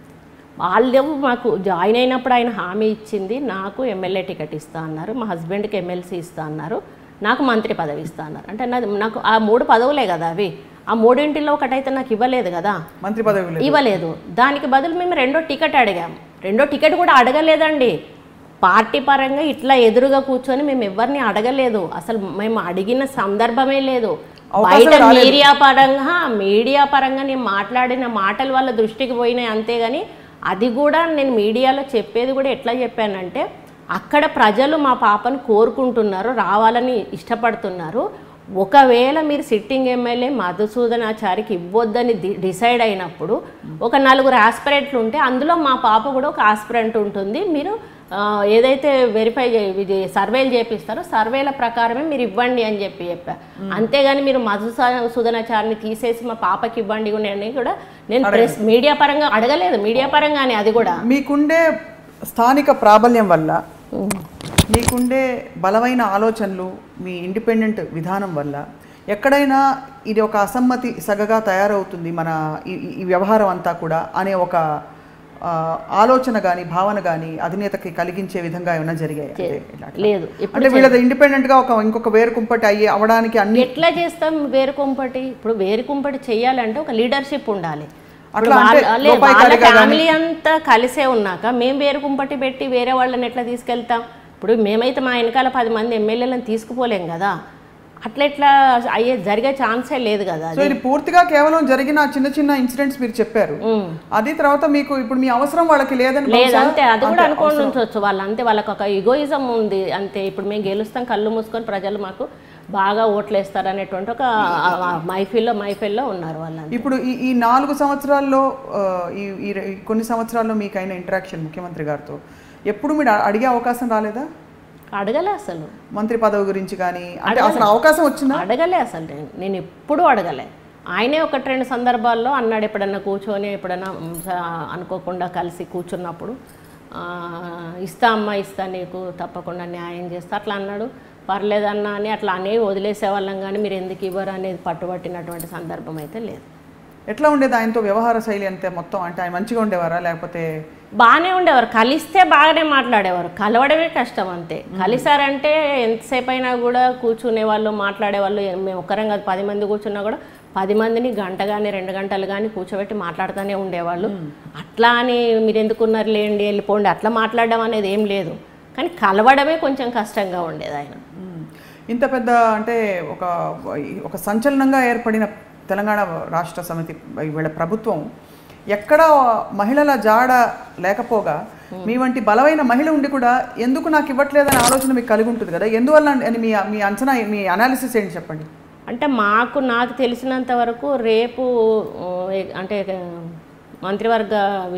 వాళ్ళు మాకు జాయిన్ అయినప్పుడు ఆయన హామీ ఇచ్చింది నాకు ఎమ్మెల్యే టికెట్ ఇస్తా అన్నారు, మా హస్బెండ్కి ఎమ్మెల్సీ ఇస్తా అన్నారు, నాకు మంత్రి పదవి ఇస్తా అన్నారు. అంటే నాది నాకు ఆ మూడు పదవులే కదా అవి. ఆ మూడింటిలో ఒకటైతే నాకు ఇవ్వలేదు కదా, మంత్రి పదవి ఇవ్వలేదు. దానికి బదులు మేము రెండో టికెట్ అడిగాము. రెండో టికెట్ కూడా అడగలేదండి. పార్టీ పరంగా ఇట్లా ఎదురుగా కూర్చొని మేము ఎవరిని అడగలేదు. అసలు మేము అడిగిన సందర్భమే లేదు. బయట మీడియా పరంగా మీడియా పరంగా నేను మాట్లాడిన మాటలు వాళ్ళ దృష్టికి పోయినాయి అంతేగాని అది కూడా నేను మీడియాలో చెప్పేది కూడా ఎట్లా చెప్పానంటే అక్కడ ప్రజలు మా పాపను కోరుకుంటున్నారు, రావాలని ఇష్టపడుతున్నారు. ఒకవేళ మీరు సిట్టింగ్ ఎమ్మెల్యే మధుసూదనాచారికి ఇవ్వొద్దని డిసైడ్ అయినప్పుడు ఒక నలుగురు ఆస్పిరెంట్లు ఉంటే అందులో మా పాప కూడా ఒక ఆస్పిరెంట్ ఉంటుంది. మీరు ఏదైతే వెరిఫై సర్వేలు చేపిస్తారో సర్వేల ప్రకారమే మీరు ఇవ్వండి అని చెప్పి చెప్పారు. అంతేగాని మీరు మధుసూదనాచారిని తీసేసి మా పాపకి ఇవ్వండి అని కూడా నేను ప్రెస్ మీడియా పరంగా అడగలేదు. మీడియా పరంగానే అది కూడా మీకుండే స్థానిక ప్రాబల్యం వల్ల మీకుండే బలమైన ఆలోచనలు మీ ఇండిపెండెంట్ విధానం వల్ల ఎక్కడైనా ఇది ఒక అసమ్మతి సగగా తయారవుతుంది మన ఈ వ్యవహారం అంతా కూడా అనే ఒక ఆలోచన కానీ భావన కానీ అధినేతకి కలిగించే విధంగా ఏమైనా జరిగాయి? లేదు. అంటే వీళ్ళది ఇండిపెండెంట్ గా ఒక ఇంకొక వేరు కుంపటి అయ్యి అవడానికి అన్ని ఎట్లా చేస్తాం? వేరు కుంపటి ఇప్పుడు వేరు కుంపటి చేయాలంటే ఒక లీడర్షిప్ ఉండాలి. ఫ్యామిలీ అంతా కలిసే ఉన్నాక మేము వేరు కుంపటి పెట్టి వేరే వాళ్ళని ఎట్లా తీసుకెళ్తాం? ఇప్పుడు మేమైతే మా వెనకాల పది మంది ఎమ్మెల్యేలను తీసుకుపోలేం కదా, అట్లా ఎట్లా అయ్యే జరిగే ఛాన్సే లేదు కదా. సో ఇది పూర్తిగా కేవలం జరిగిన చిన్న చిన్న ఇన్సిడెంట్స్ మీరు చెప్పారు, అది తర్వాత మీకు ఇప్పుడు మీ అవసరం వాళ్ళకి లేదని లేదంతే, అది కూడా అనుకోని ఉంచవచ్చు వాళ్ళు. అంతే, వాళ్ళకి ఒక ఈగోయిజం ఉంది అంతే. ఇప్పుడు మేము గెలుస్తాం కళ్ళు మూసుకొని ప్రజలు మాకు బాగా ఓట్లు వేస్తారు అనేటువంటి ఒక మైఫిల్లో మైఫిల్లో ఉన్నారు వాళ్ళు. ఇప్పుడు ఈ ఈ నాలుగు సంవత్సరాల్లో ఈ కొన్ని సంవత్సరాల్లో మీకైన ఇంటరాక్షన్ ముఖ్యమంత్రి గారితో ఎప్పుడు మీరు అడిగే అవకాశం రాలేదా? అడగలే అసలు మంత్రి పదవి గురించి కానీ, అంటే అసలు అవకాశం వచ్చిందా? అడగలే అసలు, నేను నేను ఎప్పుడూ అడగలే. ఆయనే ఒకటి రెండు సందర్భాల్లో అన్నాడు, ఎప్పుడన్నా కూర్చొని ఎప్పుడన్నా అనుకోకుండా కలిసి కూర్చున్నప్పుడు ఇస్తా అమ్మా ఇస్తా నీకు తప్పకుండా న్యాయం చేస్తా అట్లా అన్నాడు. పర్లేదన్నా అని అట్లా అనేవి వదిలేసేవాళ్ళం, కానీ మీరు ఎందుకు ఇవ్వరు అనేది పట్టుబట్టినటువంటి సందర్భం అయితే లేదు. ఎట్లా ఉండేది ఆయనతో వ్యవహార శైలి అంతే మొత్తం? అంటే ఆయన మంచిగా ఉండేవారా లేకపోతే? బాగానే ఉండేవారు, కలిస్తే బాగానే మాట్లాడేవారు, కలవడమే కష్టం అంతే. కలిసారంటే ఎంతసేపు అయినా కూడా కూర్చునే వాళ్ళు మాట్లాడేవాళ్ళు. మేము ఒక్కరం కాదు, పది మంది కూర్చున్నా కూడా పది మందిని గంట కానీ రెండు గంటలు కానీ కూర్చోబెట్టి మాట్లాడుతూనే ఉండేవాళ్ళు. అట్లా అని మీరు ఎందుకున్నారు లేండి వెళ్ళిపోండి అట్లా మాట్లాడడం అనేది ఏం లేదు, కానీ కలవడమే కొంచెం కష్టంగా ఉండేది ఆయన. ఇంత పెద్ద అంటే ఒక ఒక సంచలనంగా ఏర్పడిన తెలంగాణ రాష్ట్ర సమితి వీళ్ళ ప్రభుత్వం ఎక్కడ మహిళల జాడ లేకపోగా మీ వంటి బలమైన మహిళ ఉండి కూడా ఎందుకు నాకు ఇవ్వట్లేదనే ఆలోచన మీకు కలిగి ఉంటుంది కదా, ఎందువల్ల అని మీ మీ అంచనా మీ అనాలిసిస్ ఏంటి చెప్పండి? అంటే మాకు నాకు తెలిసినంత వరకు రేపు అంటే మంత్రివర్గ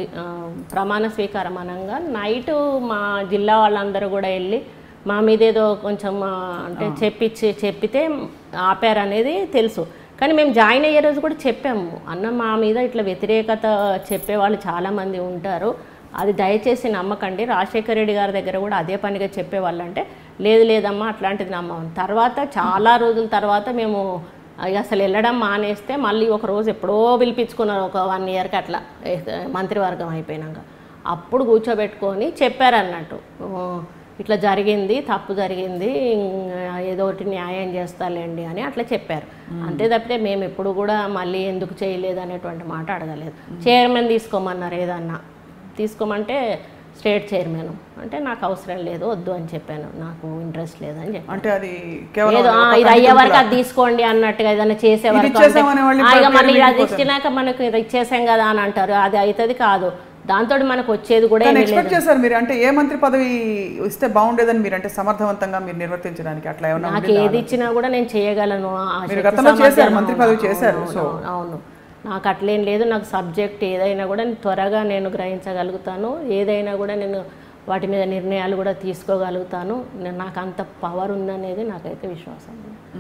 ప్రమాణ స్వీకారం అనగా నైటు మా జిల్లా వాళ్ళందరూ కూడా వెళ్ళి మా మీద ఏదో కొంచెం అంటే చెప్పించి చెప్పితే ఆపారనేది తెలుసు. కానీ మేము జాయిన్ అయ్యే రోజు కూడా చెప్పాము, అన్న మా మీద ఇట్లా వ్యతిరేకత చెప్పేవాళ్ళు చాలామంది ఉంటారు, అది దయచేసి నమ్మకండి. రాజశేఖర రెడ్డి గారి దగ్గర కూడా అదే పనిగా చెప్పేవాళ్ళు. అంటే లేదు లేదమ్మా అట్లాంటిది నమ్మం. తర్వాత చాలా రోజుల తర్వాత మేము అసలు వెళ్ళడం మానేస్తే మళ్ళీ ఒక రోజు ఎప్పుడో పిలిపించుకున్నారు, ఒక వన్ ఇయర్కి అట్లా మంత్రివర్గం అయిపోయినాక. అప్పుడు కూర్చోబెట్టుకొని చెప్పారన్నట్టు, ఇట్లా జరిగింది, తప్పు జరిగింది, ఏదో ఒకటి న్యాయం చేస్తాలేండి అని అట్లా చెప్పారు. అంతే తప్పితే మేము ఎప్పుడు కూడా మళ్ళీ ఎందుకు చేయలేదు అనేటువంటి మాట అడగలేదు. చైర్మన్ తీసుకోమన్నారు, ఏదన్నా తీసుకోమంటే స్టేట్ చైర్మన్ అంటే నాకు అవసరం లేదు వద్దు అని చెప్పాను, నాకు ఇంట్రెస్ట్ లేదని చెప్పాను. అంటే అది ఏదో ఇది అయ్యే వరకు అది తీసుకోండి అన్నట్టుగా ఏదైనా చేసే వరకు మళ్ళీ అది ఇచ్చినాక మనకు ఇది ఇచ్చేసాం కదా అని అంటారు, అది అవుతుంది కాదు, దాంతో మనకు వచ్చేది కూడా ఎక్స్పెక్ట్ చేశారు మీరు. అంటే ఏ మంత్రి పదవి ఇస్తే బాగుండేదని మీరు అంటే సమర్థవంతంగా మీరు నిర్వర్తించడానికి అట్లా ఏమన్నా? నాకు ఏది ఇచ్చినా కూడా నేను చేయగలను. మంత్రి పదవి చేశారు. అవును, నాకు అట్లేం లేదు. నాకు సబ్జెక్ట్ ఏదైనా కూడా త్వరగా నేను గ్రహించగలుగుతాను, ఏదైనా కూడా నేను వాటి మీద నిర్ణయాలు కూడా తీసుకోగలుగుతాను. నాకు అంత పవర్ ఉందనేది నాకైతే విశ్వాసం.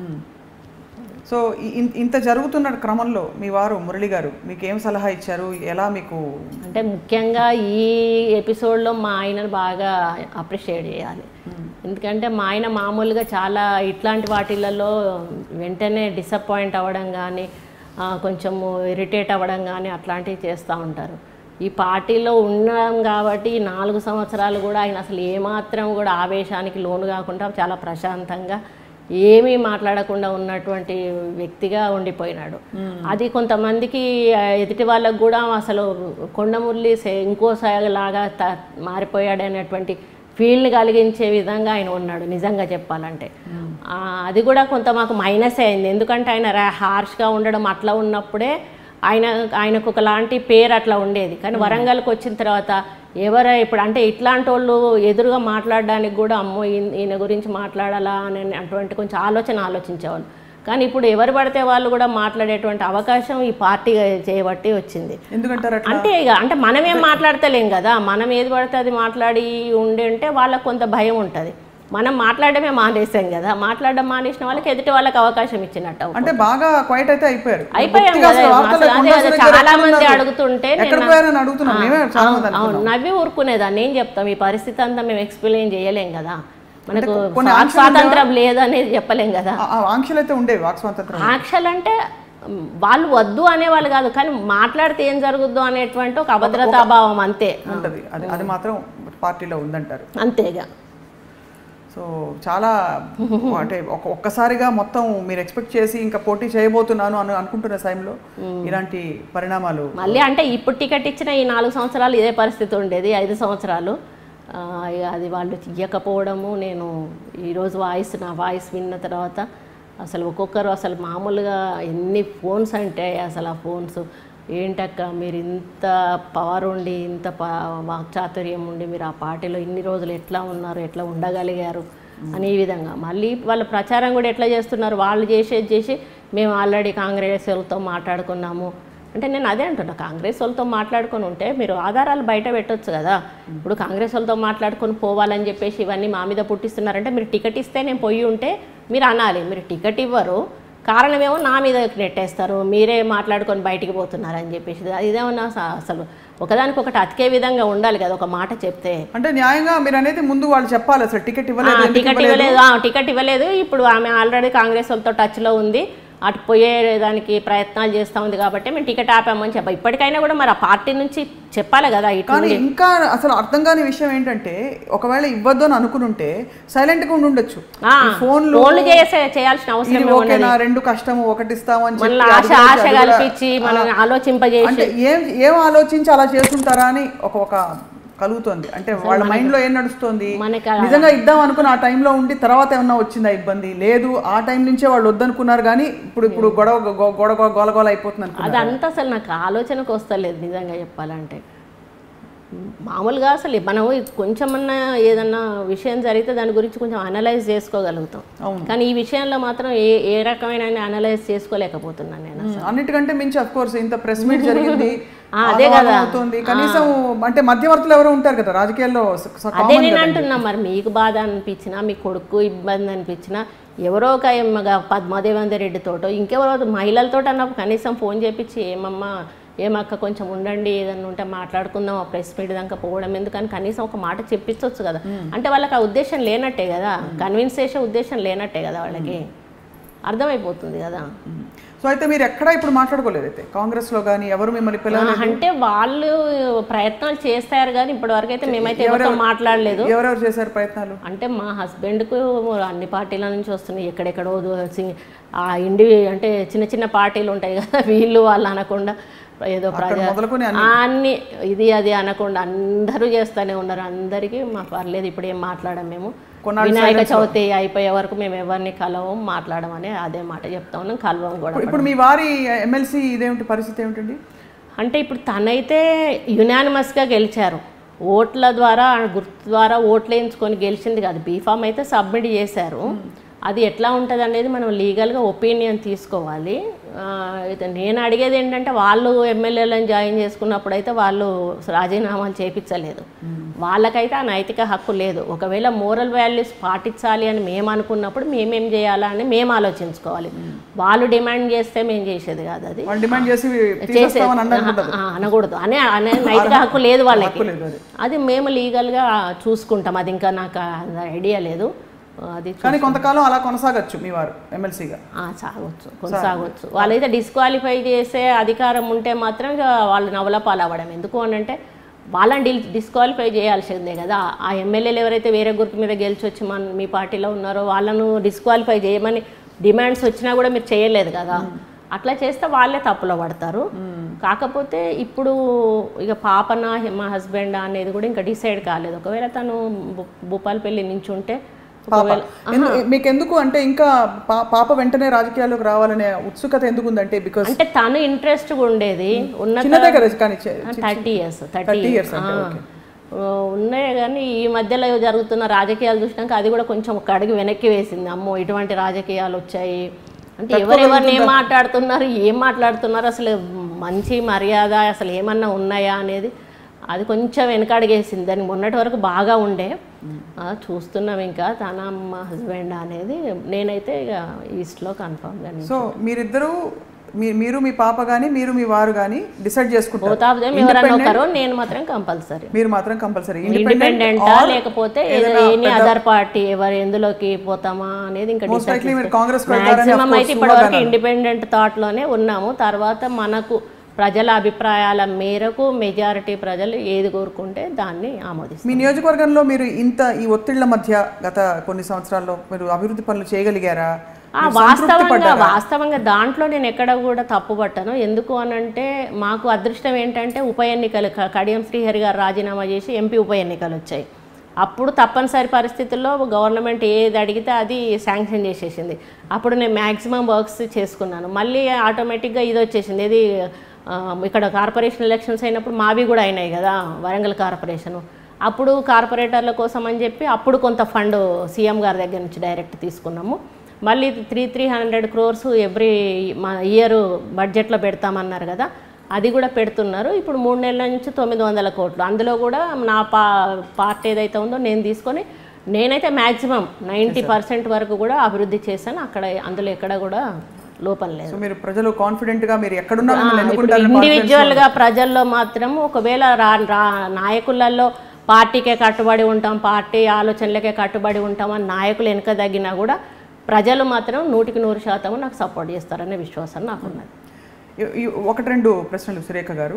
సో ఇంత జరుగుతున్న క్రమంలో మీ వారు మురళి గారు మీకు ఏం సలహా ఇచ్చారు? ఎలా మీకు అంటే ముఖ్యంగా ఈ ఎపిసోడ్లో మా ఆయనను బాగా అప్రిషియేట్ చేయాలి. ఎందుకంటే మా ఆయన మామూలుగా చాలా ఇట్లాంటి వాటిలలో వెంటనే డిసప్పాయింట్ అవ్వడం కానీ కొంచెము ఇరిటేట్ అవ్వడం కానీ అట్లాంటివి చేస్తూ ఉంటారు. ఈ పార్టీలో ఉన్నాం కాబట్టి నాలుగు సంవత్సరాలు కూడా ఆయన అసలు ఏమాత్రం కూడా ఆవేశానికి లోను కాకుండా చాలా ప్రశాంతంగా ఏమీ మాట్లాడకుండా ఉన్నటువంటి వ్యక్తిగా ఉండిపోయినాడు. అది కొంతమందికి ఎదుటి వాళ్ళకు కూడా అసలు కొండమురళి ఇంకోసారిలాగా త మారిపోయాడు అనేటువంటి ఫీల్ని కలిగించే విధంగా ఆయన ఉన్నాడు నిజంగా చెప్పాలంటే. అది కూడా కొంత మాకు మైనస్ అయింది, ఎందుకంటే ఆయన హార్ష్గా ఉండడం అట్లా ఉన్నప్పుడే ఆయన ఆయనకు ఒకలాంటి పేరు అట్లా ఉండేది. కానీ వరంగల్కి వచ్చిన తర్వాత ఎవరో ఇప్పుడు అంటే ఇట్లాంటి వాళ్ళు ఎదురుగా మాట్లాడడానికి కూడా అమ్మో ఈయన గురించి మాట్లాడాలా అని అటువంటి కొంచెం ఆలోచన ఆలోచించేవాళ్ళు. కానీ ఇప్పుడు ఎవరు పడితే వాళ్ళు కూడా మాట్లాడేటువంటి అవకాశం ఈ పార్టీ చేయబట్టి వచ్చింది. ఎందుకంటారు అంటే ఇక అంటే మనమేం మాట్లాడతలేం కదా, మనం ఏది పడితే అది మాట్లాడి ఉండి ఉంటే వాళ్ళకు కొంత భయం ఉంటుంది. మనం మాట్లాడమే మానేసాం కదా, మాట్లాడడం మానేసిన వాళ్ళకి ఎదుటి వాళ్ళకి అవకాశం ఇచ్చినట్టు. అంటే బాగా క్వైట్ అయితే అయిపోయారు అయిపోయాం చాలా మంది అడుగుతుంటే అవును నవ్వి ఊరుకునేదాన్ని. ఏం చెప్తాం, ఈ పరిస్థితి అంతా మేము ఎక్స్ప్లెయిన్ చేయలేం కదా, మనకు వాక్ స్వాతంత్రం లేదనేది చెప్పలేం కదా. ఆంక్షలు అయితే ఉండేవి, వాక్ స్వాతంత్రం. ఆంక్షలు అంటే వాళ్ళు వద్దు అనేవాళ్ళు కాదు, కానీ మాట్లాడితే ఏం జరుగుద్దో అనేటువంటి ఒక అభద్రతాభావం అంతే ఉంటుంది. అది అది మాత్రం పార్టీలో ఉందంటారు. అంతేగా. సో చాలా అంటే ఒక ఒక్కసారిగా మొత్తం మీరు ఎక్స్పెక్ట్ చేసి ఇంకా పోటీ చేయబోతున్నాను అని అనుకుంటున్న టైంలో ఇలాంటి పరిణామాలు మళ్ళీ అంటే ఇప్పుడు టికెట్ ఇచ్చిన ఈ నాలుగు సంవత్సరాలు ఇదే పరిస్థితి ఉండేది, ఐదు సంవత్సరాలు అది వాళ్ళు ఇవ్వకపోవడము. నేను ఈరోజు వాయిస్ నా వాయిస్ విన్న తర్వాత అసలు ఒక్కొక్కరు అసలు మామూలుగా ఎన్ని ఫోన్స్ అంటే అసలు ఆ ఫోన్స్ ఏంటక్క మీరు ఇంత పవర్ ఉండి ఇంత వాక్చాతుర్యం ఉండి మీరు ఆ పార్టీలో ఇన్ని రోజులు ఎట్లా ఉన్నారు, ఎట్లా ఉండగలిగారు అని ఈ విధంగా. మళ్ళీ వాళ్ళ ప్రచారం కూడా ఎట్లా చేస్తున్నారు, వాళ్ళు చేసేది చేసి మేము ఆల్రెడీ కాంగ్రెస్ వాళ్ళతో మాట్లాడుకున్నాము అంటే నేను అదే అంటున్నా, కాంగ్రెస్ వాళ్ళతో మాట్లాడుకొని ఉంటే మీరు ఆధారాలు బయట పెట్టొచ్చు కదా. ఇప్పుడు కాంగ్రెస్ వాళ్ళతో మాట్లాడుకొని పోవాలని చెప్పేసి ఇవన్నీ మా మీద పుట్టిస్తున్నారంటే మీరు టికెట్ ఇస్తే నేను పోయి ఉంటే మీరు అనాలి. మీరు టికెట్ ఇవ్వరు, కారణమేమో నా మీద నెట్టేస్తారు, మీరే మాట్లాడుకొని బయటికి పోతున్నారని చెప్పేసి. ఇదేమన్నా అసలు ఒకదానికొకటి అతికే విధంగా ఉండాలి కదా ఒక మాట చెప్తే. అంటే న్యాయంగా మీరు అనేది ముందు వాళ్ళు చెప్పాలి అసలు టికెట్ ఇవ్వలేదు టికెట్ ఇవ్వలేదు టికెట్ ఇవ్వలేదు ఇప్పుడు ఆమె ఆల్రెడీ కాంగ్రెస్ వాళ్ళతో టచ్లో ఉంది, అటు పోయేదానికి ప్రయత్నాలు చేస్తూ ఉంది కాబట్టి మేము టికెట్ ఆపామని చెప్పాలి. ఇప్పటికైనా కూడా మరి ఆ పార్టీ నుంచి చెప్పాలి కదా. కానీ ఇంకా అసలు అర్థం కాని విషయం ఏంటంటే ఒకవేళ ఇవ్వద్దు అని అనుకుంటే సైలెంట్ గా ఉండొచ్చు. ఫోన్లు చేయాల్సిన అవసరం ఓకేనా, రెండు కష్టము ఒకటి ఇస్తామని ఆశ ఆశ కల్పించి మనం ఆలోచింపజేసి ఏం ఏం ఆలోచించి అలా చేస్తుంటారా అని ఒక ఒక కలుగుతుంది. అంటే వాళ్ళ మైండ్ లో ఏం నడుస్తుంది, నిజంగా ఇద్దాం అనుకుని ఆ టైంలో ఉండి తర్వాత ఏమన్నా వచ్చిందా ఇబ్బంది లేదు, ఆ టైం నుంచే వాళ్ళు వద్దనుకున్నారు కానీ ఇప్పుడు ఇప్పుడు గొడవ గొడవ గోలగోల అయిపోతుంది. అదంతా అసలు నాకు ఆలోచనకు వస్తలేదు నిజంగా చెప్పాలంటే. మామూలుగా అసలు మనం కొంచెమన్నా ఏదన్నా విషయం జరిగితే దాని గురించి కొంచెం అనలైజ్ చేసుకోగలుగుతాం, కానీ ఈ విషయంలో మాత్రం ఏ ఏ రకమైన అనలైజ్ చేసుకోలేకపోతున్నాను నేను. అన్నిటికంటే మించి అఫ్ కోర్స్ ఇంత ప్రెస్ మీట్ జరిగింది అదే కదా అవుతుంది, కనీసం అంటే మధ్యవర్తులు ఎవరో ఉంటారు కదా రాజకీయాల్లో. అదే నేను అంటున్నా, మరి మీకు బాధ అనిపించినా మీ కొడుకు ఇబ్బంది అనిపించినా ఎవరో ఒక పద్మాదేవేందర్ రెడ్డితోటో ఇంకెవరో మహిళలతో అన్నప్పుడు కనీసం ఫోన్ చేపించి ఏమమ్మా ఏమక్క కొంచెం ఉండండి ఏదన్నా ఉంటే మాట్లాడుకుందాం ఆ ప్రెస్ మీట్ దాకా పోవడం ఎందుకని కనీసం ఒక మాట చెప్పించవచ్చు కదా. అంటే వాళ్ళకి ఆ ఉద్దేశం లేనట్టే కదా, కన్విన్స్ చేసే ఉద్దేశం లేనట్టే కదా వాళ్ళకి, అర్థమైపోతుంది కదా. సో అయితే మీరు ఎక్కడ ఇప్పుడు మాట్లాడుకోలేదు అయితే కాంగ్రెస్లో కానీ ఎవరు మిమ్మల్ని పిల్లలు అంటే వాళ్ళు ప్రయత్నాలు చేస్తారు కానీ ఇప్పటి వరకు అయితే మేమైతే ఎవరితో మాట్లాడలేదు. ఎవరెవరు చేశారు ప్రయత్నాలు అంటే మా హస్బెండ్కు అన్ని పార్టీల నుంచి వస్తున్నాయి, ఎక్కడెక్కడో ఆ ఇండి అంటే చిన్న చిన్న పార్టీలు ఉంటాయి కదా వీళ్ళు వాళ్ళు అనకుండా ఏదో ప్రజా అన్ని ఇది అది అనకుండా అందరూ చేస్తూనే ఉన్నారు. అందరికీ మా పర్లేదు ఇప్పుడు ఏం మాట్లాడాం మేము, వినాయక చవితి అయిపోయే వరకు మేము ఎవరిని కలవం మాట్లాడమని అదే మాట చెప్తా ఉన్నాం, కలవం కూడా. ఇప్పుడు మీ వారి ఎమ్మెల్సీ ఇదేమిటి పరిస్థితి ఏమిటండి? అంటే ఇప్పుడు తనైతే యునానిమస్గా గెలిచారు, ఓట్ల ద్వారా గుర్తు ద్వారా ఓట్లు వేయించుకొని గెలిచింది కాదు, బీఫామ్ అయితే సబ్మిట్ చేశారు. అది ఎట్లా ఉంటుంది అనేది మనం లీగల్గా ఒపీనియన్ తీసుకోవాలి. నేను అడిగేది ఏంటంటే వాళ్ళు ఎమ్మెల్యేలను జాయిన్ చేసుకున్నప్పుడు అయితే వాళ్ళు రాజీనామాలు చేయించలేదు, వాళ్ళకైతే ఆ నైతిక హక్కు లేదు. ఒకవేళ మోరల్ వాల్యూస్ పాటించాలి అని మేము అనుకున్నప్పుడు మేమేం చేయాలా అని మేము ఆలోచించుకోవాలి. వాళ్ళు డిమాండ్ చేస్తే మేము చేసేది కాదు, అది చేసే అనకూడదు అనే అనే నైతిక హక్కు లేదు వాళ్ళకి. అది మేము లీగల్గా చూసుకుంటాం, అది ఇంకా నాకు ఐడియా లేదు. అది కానీ కొంతకాలం అలా కొనసాగచ్చు మీ వారు ఎమ్మెల్సీగా సాగవచ్చు కొనసాగవచ్చు. వాళ్ళైతే డిస్క్వాలిఫై చేసే అధికారం ఉంటే మాత్రం వాళ్ళు నవల పాలవ్వడం ఎందుకు అని అంటే వాళ్ళని డి డిస్క్వాలిఫై చేయాల్సిందే కదా. ఆ ఎమ్మెల్యేలు ఎవరైతే వేరే గుర్తు మీద గెలిచి వచ్చి మన మీ పార్టీలో ఉన్నారో వాళ్ళను డిస్క్వాలిఫై చేయమని డిమాండ్స్ వచ్చినా కూడా మీరు చేయలేదు కదా, అట్లా చేస్తే వాళ్ళే తప్పులో పడతారు. కాకపోతే ఇప్పుడు ఇక పాపన మా హస్బెండ్ అనేది కూడా ఇంకా డిసైడ్ కాలేదు. ఒకవేళ తను భూపాలపల్లి నుంచి ఉంటే మీకు ఎందుకు అంటే ఇంకా పాప వెంటనే రాజకీయాల్లోకి రావాలనే ఉత్సుకత ఎందుకు ఉందంటే బికాజ్ అంటే తను ఇంట్రెస్ట్ ఉండేది ఉన్న థర్టీ ఇయర్స్ థర్టీ ఇయర్స్ ఉన్నాయి కానీ ఈ మధ్యలో జరుగుతున్న రాజకీయాలు చూసినాక అది కూడా కొంచెం ఒక అడుగు వెనక్కి వేసింది. అమ్మో ఇటువంటి రాజకీయాలు వచ్చాయి అంటే ఎవరెవరిని ఏం మాట్లాడుతున్నారు ఏం మాట్లాడుతున్నారు అసలు మంచి మర్యాద అసలు ఏమన్నా ఉన్నాయా అనేది అది కొంచెం వెనకడిగేసింది. దానికి మొన్నటి వరకు బాగా ఉండే చూస్తున్నాం. ఇంకా తన మా హస్బెండ్ అనేది నేనైతే ఇక ఈస్ట్లో కన్ఫర్మ్గా. సో మీరిద్దరూ మీరు మీ పాప కానీ మీరు మీ వారు కానీ డిసైడ్ చేసుకుంటారు నేను మాత్రం కంపల్సరీ మీరు మాత్రం కంపల్సరీ ఇండిపెండెంట్ లేకపోతే ఎనీ అదర్ పార్టీ ఎవరు ఎందులోకి పోతామా అనేది ఇంకా మాక్సిమం అయితే ఇప్పటివరకు ఇండిపెండెంట్ థాట్ లోనే ఉన్నాము. తర్వాత మనకు ప్రజల అభిప్రాయాల మేరకు మెజారిటీ ప్రజలు ఏది కోరుకుంటే దాన్ని ఆమోదిస్తారు. మీ నియోజకవర్గంలో మీరు ఇంత ఈ ఒత్తిళ్ల మధ్య గత కొన్ని సంవత్సరాల్లో మీరు అభివృద్ధి పనులు చేయగలిగారా? వాస్తవంగా వాస్తవంగా దాంట్లో నేను ఎక్కడ కూడా తప్పు పట్టాను. ఎందుకు అనంటే మాకు అదృష్టం ఏంటంటే ఉప ఎన్నికలు కడియం శ్రీహరి గారు రాజీనామా చేసి ఎంపీ ఉప ఎన్నికలు వచ్చాయి. అప్పుడు తప్పనిసరి పరిస్థితుల్లో గవర్నమెంట్ ఏది అడిగితే అది శాంక్షన్ చేసేసింది. అప్పుడు నేను మ్యాక్సిమం వర్క్స్ చేసుకున్నాను. మళ్ళీ ఆటోమేటిక్గా ఇది వచ్చేసింది. ఇది ఇక్కడ కార్పొరేషన్ ఎలక్షన్స్ అయినప్పుడు మావి కూడా అయినాయి కదా, వరంగల్ కార్పొరేషను. అప్పుడు కార్పొరేటర్ల కోసం అని చెప్పి అప్పుడు కొంత ఫండ్ సీఎం గారి దగ్గర నుంచి డైరెక్ట్ తీసుకున్నాము. మళ్ళీ three three hundred crores every మా ఇయర్ బడ్జెట్లో పెడతామన్నారు కదా, అది కూడా పెడుతున్నారు. ఇప్పుడు మూడు నెలల నుంచి తొమ్మిది వందల కోట్లు అందులో కూడా నా పా పార్ట్ ఏదైతే ఉందో నేను తీసుకొని నేనైతే మ్యాక్సిమం నైంటీ పర్సెంట్ వరకు కూడా అభివృద్ధి చేశాను. అక్కడ అందులో ఎక్కడ కూడా లోపం లేదు. మీరు ప్రజలు కాన్ఫిడెంట్గా మీరు ఎక్కడున్నా ఇండివిజువల్గా ప్రజల్లో మాత్రం ఒకవేళ రా నాయకులలో పార్టీకే కట్టుబడి ఉంటాం, పార్టీ ఆలోచనలకే కట్టుబడి ఉంటాం అని నాయకులు వెనక తగ్గినా కూడా ప్రజలు మాత్రం నూటికి నూరు శాతం నాకు సపోర్ట్ చేస్తారనే విశ్వాసం నాకున్నది. ఒకటి రెండు ప్రశ్నలు సురేఖ గారు,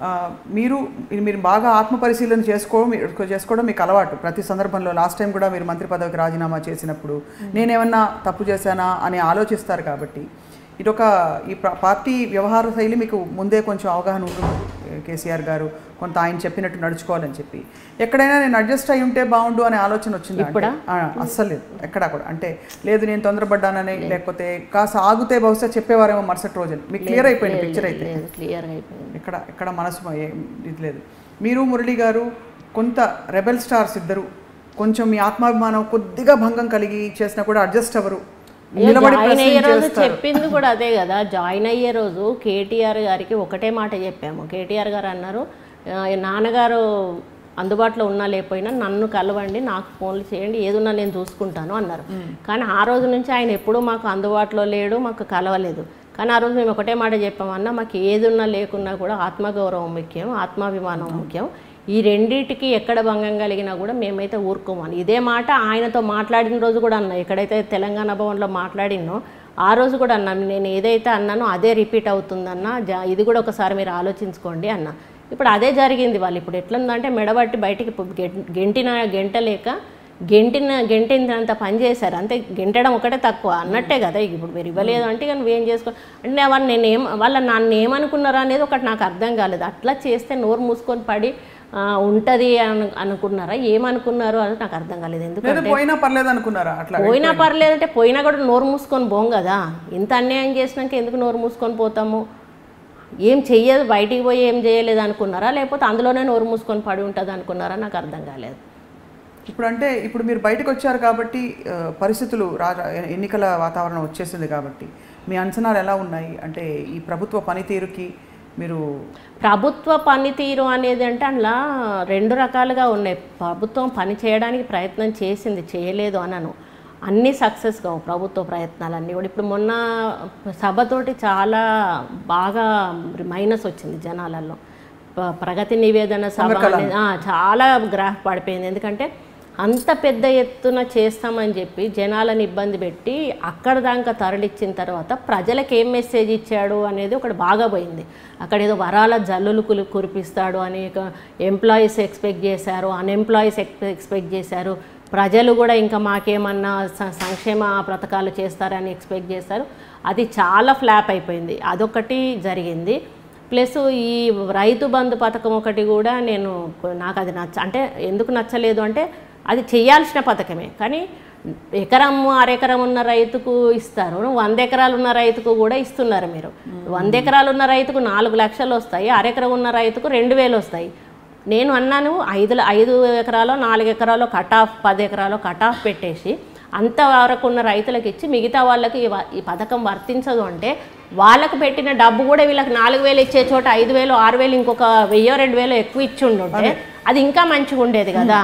మీరు మీరు బాగా ఆత్మ పరిశీలన చేసుకోవడం చేసుకోవడం మీకు అలవాటు ప్రతి సందర్భంలో. లాస్ట్ టైం కూడా మీరు మంత్రి పదవికి రాజీనామా చేసినప్పుడు నేనేమన్నా తప్పు చేశానా అని ఆలోచిస్తారు కాబట్టి ఇదొక ఈ పార్టీ వ్యవహార శైలి మీకు ముందే కొంచెం అవగాహన ఉంటుంది. కేసీఆర్ గారు కొంత ఆయన చెప్పినట్టు నడుచుకోవాలని చెప్పి ఎక్కడైనా నేను అడ్జస్ట్ అయి ఉంటే బాగుండు అనే ఆలోచన వచ్చింది ఇప్పుడు? అస్సలు లేదు, ఎక్కడా కూడా. అంటే లేదు నేను తొందరపడ్డానని, లేకపోతే కాస్త ఆగితే బహుశా చెప్పేవారేమో మరుసటి రోజు. మీకు క్లియర్ అయిపోయింది పిక్చర్ అయితే? క్లియర్ అయిపోయింది. ఇక్కడ ఎక్కడ మనసు ఇది లేదు. మీరు మురళి గారు కొంత రెబెల్ స్టార్స్ ఇద్దరు కొంచెం మీ ఆత్మాభిమానం కొద్దిగా భంగం కలిగి చేసినా కూడా అడ్జస్ట్ అవ్వరు. జాయిన్ అయ్యే రోజు చెప్పింది కూడా అదే కదా. జాయిన్ అయ్యే రోజు కేటీఆర్ గారికి ఒకటే మాట చెప్పాము. కేటీఆర్ గారు అన్నారు, నాన్నగారు అందుబాటులో ఉన్నా లేకపోయినా నన్ను కలవండి, నాకు ఫోన్లు చేయండి, ఏదున్నా నేను చూసుకుంటాను అన్నారు. కానీ ఆ రోజు నుంచి ఆయన ఎప్పుడూ మాకు అందుబాటులో లేడు, మాకు కలవలేదు. కానీ ఆ రోజు మేము ఒకటే మాట చెప్పామన్నా, మాకు ఏదున్నా లేకున్నా కూడా ఆత్మగౌరవం ముఖ్యం, ఆత్మాభిమానం ముఖ్యం. ఈ రెండింటికి ఎక్కడ భంగం కలిగినా కూడా మేమైతే ఊరుకోమని ఇదే మాట ఆయనతో మాట్లాడిన రోజు కూడా అన్నా. ఎక్కడైతే తెలంగాణ భవన్లో మాట్లాడినో ఆ రోజు కూడా అన్నాను, నేను ఏదైతే అన్నానో అదే రిపీట్ అవుతుందన్న, జా ఇది కూడా ఒకసారి మీరు ఆలోచించుకోండి అన్న. ఇప్పుడు అదే జరిగింది. వాళ్ళు ఇప్పుడు ఎట్లుందంటే మెడబట్టి బయటికి గెంటిన గెంటలేక గెంటిన గెంటినంత పని చేశారు అంతే. గెంటడం ఒకటే తక్కువ అన్నట్టే కదా. ఇప్పుడు మీరు ఇవ్వలేదు అంటే కానీ నువ్వేం చేసుకో అంటే వాళ్ళు నేనేం వాళ్ళ నన్ను ఏమనుకున్నారా అనేది ఒకటి నాకు అర్థం కాలేదు. అట్లా చేస్తే నోరు మూసుకొని పడి ఉంటుంది అని అనుకున్నారా, ఏమనుకున్నారు అని నాకు అర్థం కాలేదు. ఎందుకంటే పోయినా పర్లేదు అనుకున్నారా? అట్లా పోయినా పర్లేదు అంటే పోయినా కూడా నోరు మూసుకొని పోం కదా. ఇంత అన్యాయం చేసినాక ఎందుకు నోరు మూసుకొని పోతాము? ఏం చెయ్యదు, బయటికి పోయి ఏం చేయలేదు అనుకున్నారా, లేకపోతే అందులోనే నోరు మూసుకొని పడి ఉంటుంది అనుకున్నారా? నాకు అర్థం కాలేదు. ఇప్పుడు అంటే ఇప్పుడు మీరు బయటకు వచ్చారు కాబట్టి పరిస్థితులు రాజా ఎన్నికల వాతావరణం వచ్చేసింది కాబట్టి మీ అంచనాలు ఎలా ఉన్నాయి? అంటే ఈ ప్రభుత్వ పనితీరుకి మీరు ప్రభుత్వ పనితీరు అనేది అంటే అందులో రెండు రకాలుగా ఉన్నాయి. ప్రభుత్వం పని చేయడానికి ప్రయత్నం చేసింది, చేయలేదు అనను. అన్నీ సక్సెస్ కావు ప్రభుత్వ ప్రయత్నాలన్నీ కూడా. ఇప్పుడు మొన్న సభతోటి చాలా బాగా మైనస్ వచ్చింది జనాలలో. ప్రగతి నివేదన సభ చాలా గ్రాఫ్ పడిపోయింది. ఎందుకంటే అంత పెద్ద ఎత్తున చేస్తామని చెప్పి జనాలను ఇబ్బంది పెట్టి అక్కడ దాకా తరలిచ్చిన తర్వాత ప్రజలకు ఏం మెసేజ్ ఇచ్చాడు అనేది ఒకటి బాగా పోయింది. అక్కడ ఏదో వరాల జల్లులు కులి కురిపిస్తాడు అని ఎంప్లాయీస్ ఎక్స్పెక్ట్ చేశారు, అన్ఎంప్లాయీస్ ఎక్స్పెక్ట్ చేశారు. ప్రజలు కూడా ఇంకా మాకేమన్నా సంక్షేమ పథకాలు చేస్తారని ఎక్స్పెక్ట్ చేశారు. అది చాలా ఫ్లాప్ అయిపోయింది. అదొకటి జరిగింది. ప్లస్ ఈ రైతు బంధు పథకం ఒకటి కూడా నేను నాకు అది నచ్చ అంటే ఎందుకు నచ్చలేదు అంటే అది చేయాల్సిన పథకమే, కానీ ఎకరం అరెకరం ఉన్న రైతుకు ఇస్తారు, వంద ఎకరాలు ఉన్న రైతుకు కూడా ఇస్తున్నారు. మీరు వంద ఎకరాలు ఉన్న రైతుకు నాలుగు లక్షలు వస్తాయి, అరెకరం ఉన్న రైతుకు రెండు వేలు వస్తాయి. నేను అన్నాను ఐదు ఐదు ఎకరాలో నాలుగు ఎకరాలో కట్ ఆఫ్, పది ఎకరాలో కట్ ఆఫ్ పెట్టేసి అంతవరకు ఉన్న రైతులకు ఇచ్చి మిగతా వాళ్ళకి ఈ పథకం వర్తించదు అంటే వాళ్ళకు పెట్టిన డబ్బు కూడా వీళ్ళకి నాలుగు వేలు ఇచ్చే చోట ఐదు వేలు ఆరు వేలు ఇంకొక వెయ్యో రెండు వేలు ఎక్కువ ఇచ్చి ఉండుంటే అది ఇంకా మంచిగా ఉండేది కదా.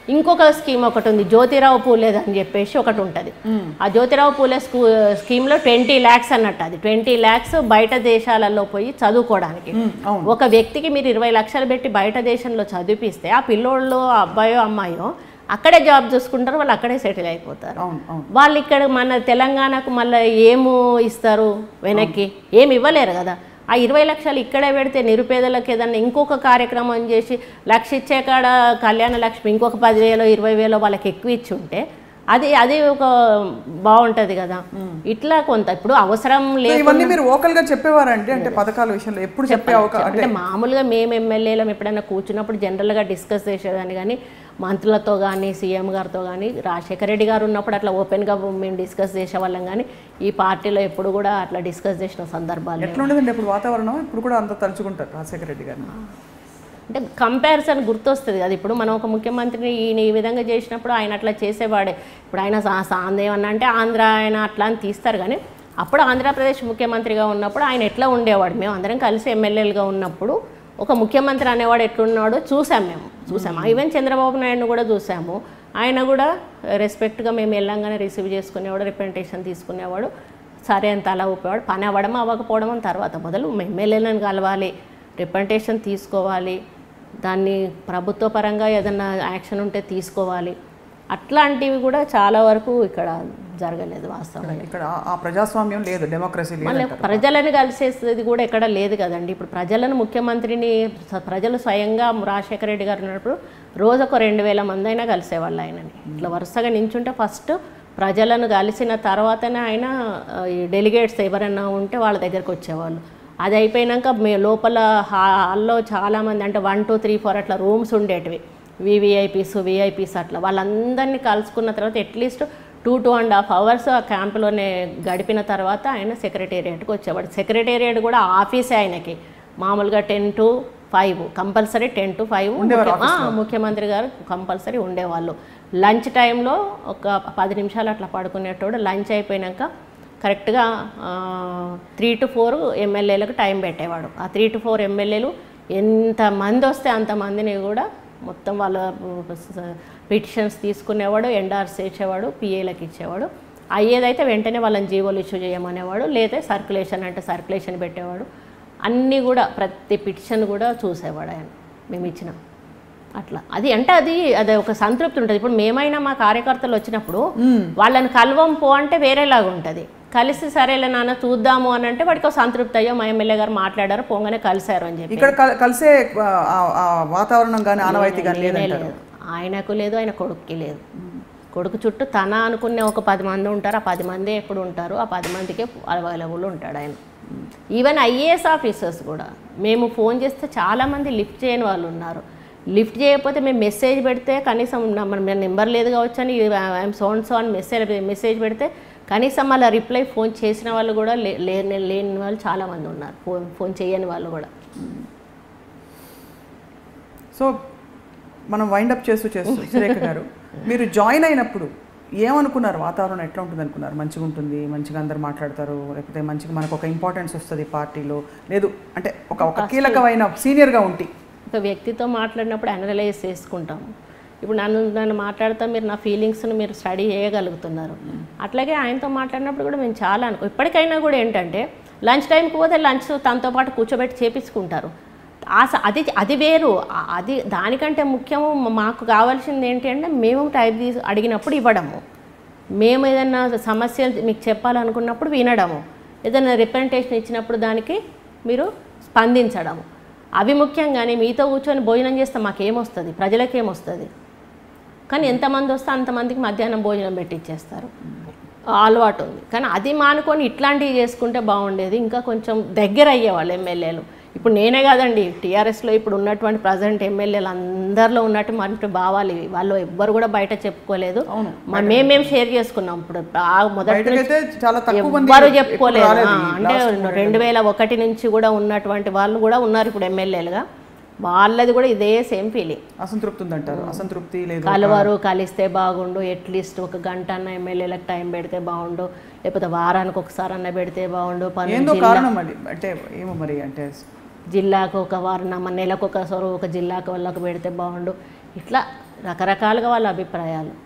ఇంకొక స్కీమ్ ఒకటి ఉంది, జ్యోతిరావు పూలేది అని చెప్పేసి ఒకటి ఉంటుంది. ఆ జ్యోతిరావు పూలే స్కూ స్కీమ్లో ట్వంటీ ల్యాక్స్ అన్నట్టు, అది ట్వంటీ ల్యాక్స్ బయట దేశాలలో పోయి చదువుకోవడానికి. ఒక వ్యక్తికి మీరు ఇరవై లక్షలు పెట్టి బయట దేశంలో చదివిపిస్తే ఆ పిల్లోళ్ళు అబ్బాయో అమ్మాయో అక్కడే జాబ్ చూసుకుంటారు, వాళ్ళు అక్కడే సెటిల్ అయిపోతారు. వాళ్ళు ఇక్కడ మన తెలంగాణకు మళ్ళీ ఏము ఇస్తారు, వెనక్కి ఏమి ఇవ్వలేరు కదా. ఆ ఇరవై లక్షలు ఇక్కడే పెడితే నిరుపేదలకు ఏదన్నా ఇంకొక కార్యక్రమం చేసి లక్ష ఇచ్చే కాడ కళ్యాణ లక్ష్మి ఇంకొక పదివేలో ఇరవై వేలో వాళ్ళకి ఎక్కువ ఇచ్చి ఉంటే అది అది ఒక బాగుంటుంది కదా. ఇట్లా కొంత ఇప్పుడు అవసరం లేదు. ఇవన్నీ మీరు ఓకల్గా చెప్పేవారండి, అంటే పథకాల విషయంలో ఎప్పుడు చెప్పే అంటే మామూలుగా మేము ఎమ్మెల్యేలం ఎప్పుడైనా కూర్చున్నప్పుడు జనరల్గా డిస్కస్ చేసేదాన్ని, కానీ మంత్రులతో కానీ సీఎం గారితో కానీ రాజశేఖర రెడ్డి గారు ఉన్నప్పుడు అట్లా ఓపెన్గా మేము డిస్కస్ చేసేవాళ్ళం, కానీ ఈ పార్టీలో ఎప్పుడు కూడా అట్లా డిస్కస్ చేసిన సందర్భాలు ఎట్లా ఉండదండి. ఇప్పుడు వాతావరణం ఇప్పుడు కూడా అంత తలుచుకుంటారు రాజశేఖర రెడ్డి గారిని, అంటే కంపారిజన్ గుర్తొస్తుంది కదా. ఇప్పుడు మనం ఒక ముఖ్యమంత్రిని ఈయన ఈ విధంగా చేసినప్పుడు ఆయన అట్లా చేసేవాడే. ఇప్పుడు ఆయన సాందేమన్నా అంటే ఆంధ్ర ఆయన అట్లా అని తీస్తారు, కానీ అప్పుడు ఆంధ్రప్రదేశ్ ముఖ్యమంత్రిగా ఉన్నప్పుడు ఆయన ఎట్లా ఉండేవాడు, మేము అందరం కలిసి ఎమ్మెల్యేలుగా ఉన్నప్పుడు ఒక ముఖ్యమంత్రి అనేవాడు ఎట్లున్నాడో చూసాం, మేము చూసాము. ఈవెన్ చంద్రబాబు నాయుడును కూడా చూసాము. ఆయన కూడా రెస్పెక్ట్గా మేము వెళ్ళంగానే రిసీవ్ చేసుకునేవాడు, రిప్రజెంటేషన్ తీసుకునేవాడు, సరే అంత అలా ఊపేవాడు. పని అవ్వడం అవ్వకపోవడం తర్వాత మొదలు ఎమ్మెల్యేలను కలవాలి, రిప్రజెంటేషన్ తీసుకోవాలి, దాన్ని ప్రభుత్వ పరంగా ఏదన్నా యాక్షన్ ఉంటే తీసుకోవాలి. అట్లాంటివి కూడా చాలా వరకు ఇక్కడ జరగలేదు వాస్తవంగా. ఇక్కడ ఆ ప్రజాస్వామ్యం లేదు, డెమోక్రసీ లేదు, ప్రజలను కలిసేది కూడా ఎక్కడ లేదు కదండి. ఇప్పుడు ప్రజలను ముఖ్యమంత్రిని ప్రజలు స్వయంగా రాజశేఖర రెడ్డి గారు ఉన్నప్పుడు రోజుకు రెండు వేల మంది అయినా కలిసేవాళ్ళు ఆయనని. ఇట్లా వరుసగా నించుంటే ఫస్ట్ ప్రజలను కలిసిన తర్వాతనే ఆయన ఈ డెలిగేట్స్ ఎవరైనా ఉంటే వాళ్ళ దగ్గరికి వచ్చేవాళ్ళు. అది అయిపోయాక మే లోపల హాల్లో చాలామంది అంటే వన్ టూ త్రీ ఫోర్ అట్లా రూమ్స్ ఉండేటివి, వివిఐపీస్ విఐపీస్ అట్లా వాళ్ళందరినీ కలుసుకున్న తర్వాత at least two two and half hours ఆ క్యాంపులోనే గడిపిన తర్వాత ఆయన సెక్రటేరియట్కి వచ్చేవాడు. సెక్రటేరియట్ కూడా ఆఫీసే ఆయనకి, మామూలుగా ten to five compulsory ten to five ముఖ్యమంత్రి గారు కంపల్సరీ ఉండేవాళ్ళు. లంచ్ టైంలో ఒక పది నిమిషాలు అట్లా పడుకునేటోడు. లంచ్ అయిపోయాక కరెక్ట్గా త్రీ టు ఫోర్ ఎమ్మెల్యేలకు టైం పెట్టేవాడు. ఆ త్రీ టు ఫోర్ ఎమ్మెల్యేలు ఎంతమంది వస్తే అంతమందిని కూడా మొత్తం వాళ్ళ పిటిషన్స్ తీసుకునేవాడు, ఎండార్స్ చేసేవాడు, పిఏలకు ఇచ్చేవాడు. అయ్యేదైతే వెంటనే వాళ్ళని జీవోలు ఇష్యూ చేయమనేవాడు, లేదా సర్క్యులేషన్ అంటే సర్క్యులేషన్ పెట్టేవాడు. అన్నీ కూడా ప్రతి పిటిషన్ కూడా చూసేవాడు ఆయన, మేము ఇచ్చినాం అట్లా. అది అంటే అది అది ఒక సంతృప్తి ఉంటుంది. ఇప్పుడు మేమైనా మా కార్యకర్తలు వచ్చినప్పుడు వాళ్ళని కలవం పో అంటే వేరేలాగా ఉంటుంది. కలిసి సరేలే నాన్న చూద్దాము అని అంటే వాడికి ఒక సంతృప్తి, అయ్యో మా ఎమ్మెల్యే గారు మాట్లాడారు పోగానే కలిసారు అని చెప్పి. ఇక్కడ కలిసే వాతావరణం కానీ ఆనవాయితీ కానీ లేదు, ఆయనకు లేదు, ఆయన కొడుకుకి లేదు. కొడుకు చుట్టూ తన అనుకునే ఒక పది మంది ఉంటారు, ఆ పది మంది ఎప్పుడు ఉంటారు, ఆ పది మందికే అవైలబుల్ ఉంటాడు ఆయన. ఈవెన్ ఐఏఎస్ ఆఫీసర్స్ కూడా మేము ఫోన్ చేస్తే చాలామంది లిఫ్ట్ చేయని వాళ్ళు ఉన్నారు. లిఫ్ట్ చేయకపోతే మేము మెసేజ్ పెడితే కనీసం మన నెంబర్ లేదు కావచ్చు అని ఐఎమ్ సో అండ్ సో అని మెసేజ్ మెసేజ్ పెడితే కనీసం అలా రిప్లై ఫోన్ చేసిన వాళ్ళు కూడా లేని లేని వాళ్ళు చాలామంది ఉన్నారు, ఫోన్ ఫోన్ చేయని వాళ్ళు కూడా. సో మనం వైండప్ చేస్తూ చేస్తూ సురేఖ గారు, మీరు జాయిన్ అయినప్పుడు ఏమనుకున్నారు, వాతావరణం ఎట్లా ఉంటుంది అనుకున్నారు? మంచిగా ఉంటుంది, మంచిగా అందరు మాట్లాడతారు, లేకపోతే మంచిగా మనకు ఒక ఇంపార్టెన్స్ వస్తుంది పార్టీలో, లేదు అంటే ఒక ఒక కీలకమైన సీనియర్గా ఉంటే ఒక వ్యక్తితో మాట్లాడినప్పుడు అనలైజ్ చేసుకుంటాము. ఇప్పుడు నన్ను నన్ను మాట్లాడతా మీరు నా ఫీలింగ్స్ని మీరు స్టడీ చేయగలుగుతున్నారు. అట్లాగే ఆయనతో మాట్లాడినప్పుడు కూడా మేము చాలా అనుకో ఇప్పటికైనా కూడా ఏంటంటే లంచ్ టైంకి పోతే లంచ్ తనతో పాటు కూర్చోబెట్టి చేపించుకుంటారు. అది అది వేరు. అది దానికంటే ముఖ్యము మాకు కావాల్సింది ఏంటి అంటే మేము టైప్ తీసి అడిగినప్పుడు ఇవ్వడము, మేము ఏదైనా సమస్యలు మీకు చెప్పాలనుకున్నప్పుడు వినడము, ఏదైనా రిప్రజెంటేషన్ ఇచ్చినప్పుడు దానికి మీరు స్పందించడము, అవి ముఖ్యంగానే మీతో కూర్చొని భోజనం చేస్తే మాకేమొస్తుంది, ప్రజలకేమొస్తుంది. కానీ ఎంతమంది వస్తే అంతమందికి మధ్యాహ్నం భోజనం పెట్టిచ్చేస్తారు, అలవాటు ఉంది. కానీ అది మానుకొని ఇట్లాంటివి చేసుకుంటే బాగుండేది, ఇంకా కొంచెం దగ్గర అయ్యేవాళ్ళు ఎమ్మెల్యేలు. ఇప్పుడు నేనే కాదండి, టీఆర్ఎస్లో ఇప్పుడు ఉన్నటువంటి ప్రజెంట్ ఎమ్మెల్యేలు అందరిలో ఉన్నట్టు మన భావాలు ఇవి, వాళ్ళు ఎవ్వరు కూడా బయట చెప్పుకోలేదు, మేమేం షేర్ చేసుకున్నాం. ఇప్పుడు మొదటి ఎవ్వరు చెప్పుకోలేదు. అంటే రెండు వేల ఒకటి నుంచి కూడా ఉన్నటువంటి వాళ్ళు కూడా ఉన్నారు ఇప్పుడు ఎమ్మెల్యేలుగా, వాళ్ళది కూడా ఇదే సేమ్ ఫీలింగ్. అసంతృప్తి ఉందంటారు, అసంతృప్తి లేదు, కలవరు, కలిస్తే బాగుండు, అట్లీస్ట్ ఒక గంట అన్న ఎమ్మెల్యేలకు టైం పెడితే బాగుండు, లేకపోతే వారానికి ఒకసారి అన్న పెడితే బాగుండు. అంటే ఏమో మరి అంటే జిల్లాకు ఒక వారం నెలకు ఒకసారి ఒక జిల్లాకు వాళ్ళకు పెడితే బాగుండు. ఇట్లా రకరకాలుగా వాళ్ళ అభిప్రాయాలు.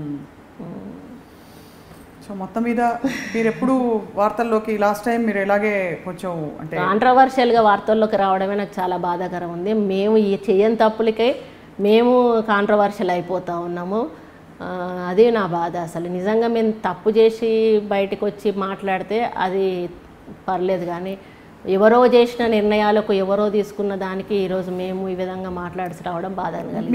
సో మొత్తం మీద మీరు ఎప్పుడు వార్తల్లోకి లాస్ట్ టైం మీరు ఎలాగే కొంచెం అంటే కాంట్రవర్షియల్గా వార్తల్లోకి రావడమే నాకు చాలా బాధాకరం ఉంది. మేము ఈ చేయని తప్పులకే మేము కాంట్రవర్షియల్ అయిపోతూ ఉన్నాము. అది నా బాధ. అసలు నిజంగా మేము తప్పు చేసి బయటకు వచ్చి మాట్లాడితే అది పర్లేదు, కానీ ఎవరో చేసిన నిర్ణయాలకు ఎవరో తీసుకున్న దానికి ఈరోజు మేము ఈ విధంగా మాట్లాడి రావడం బాధ కలిగింది.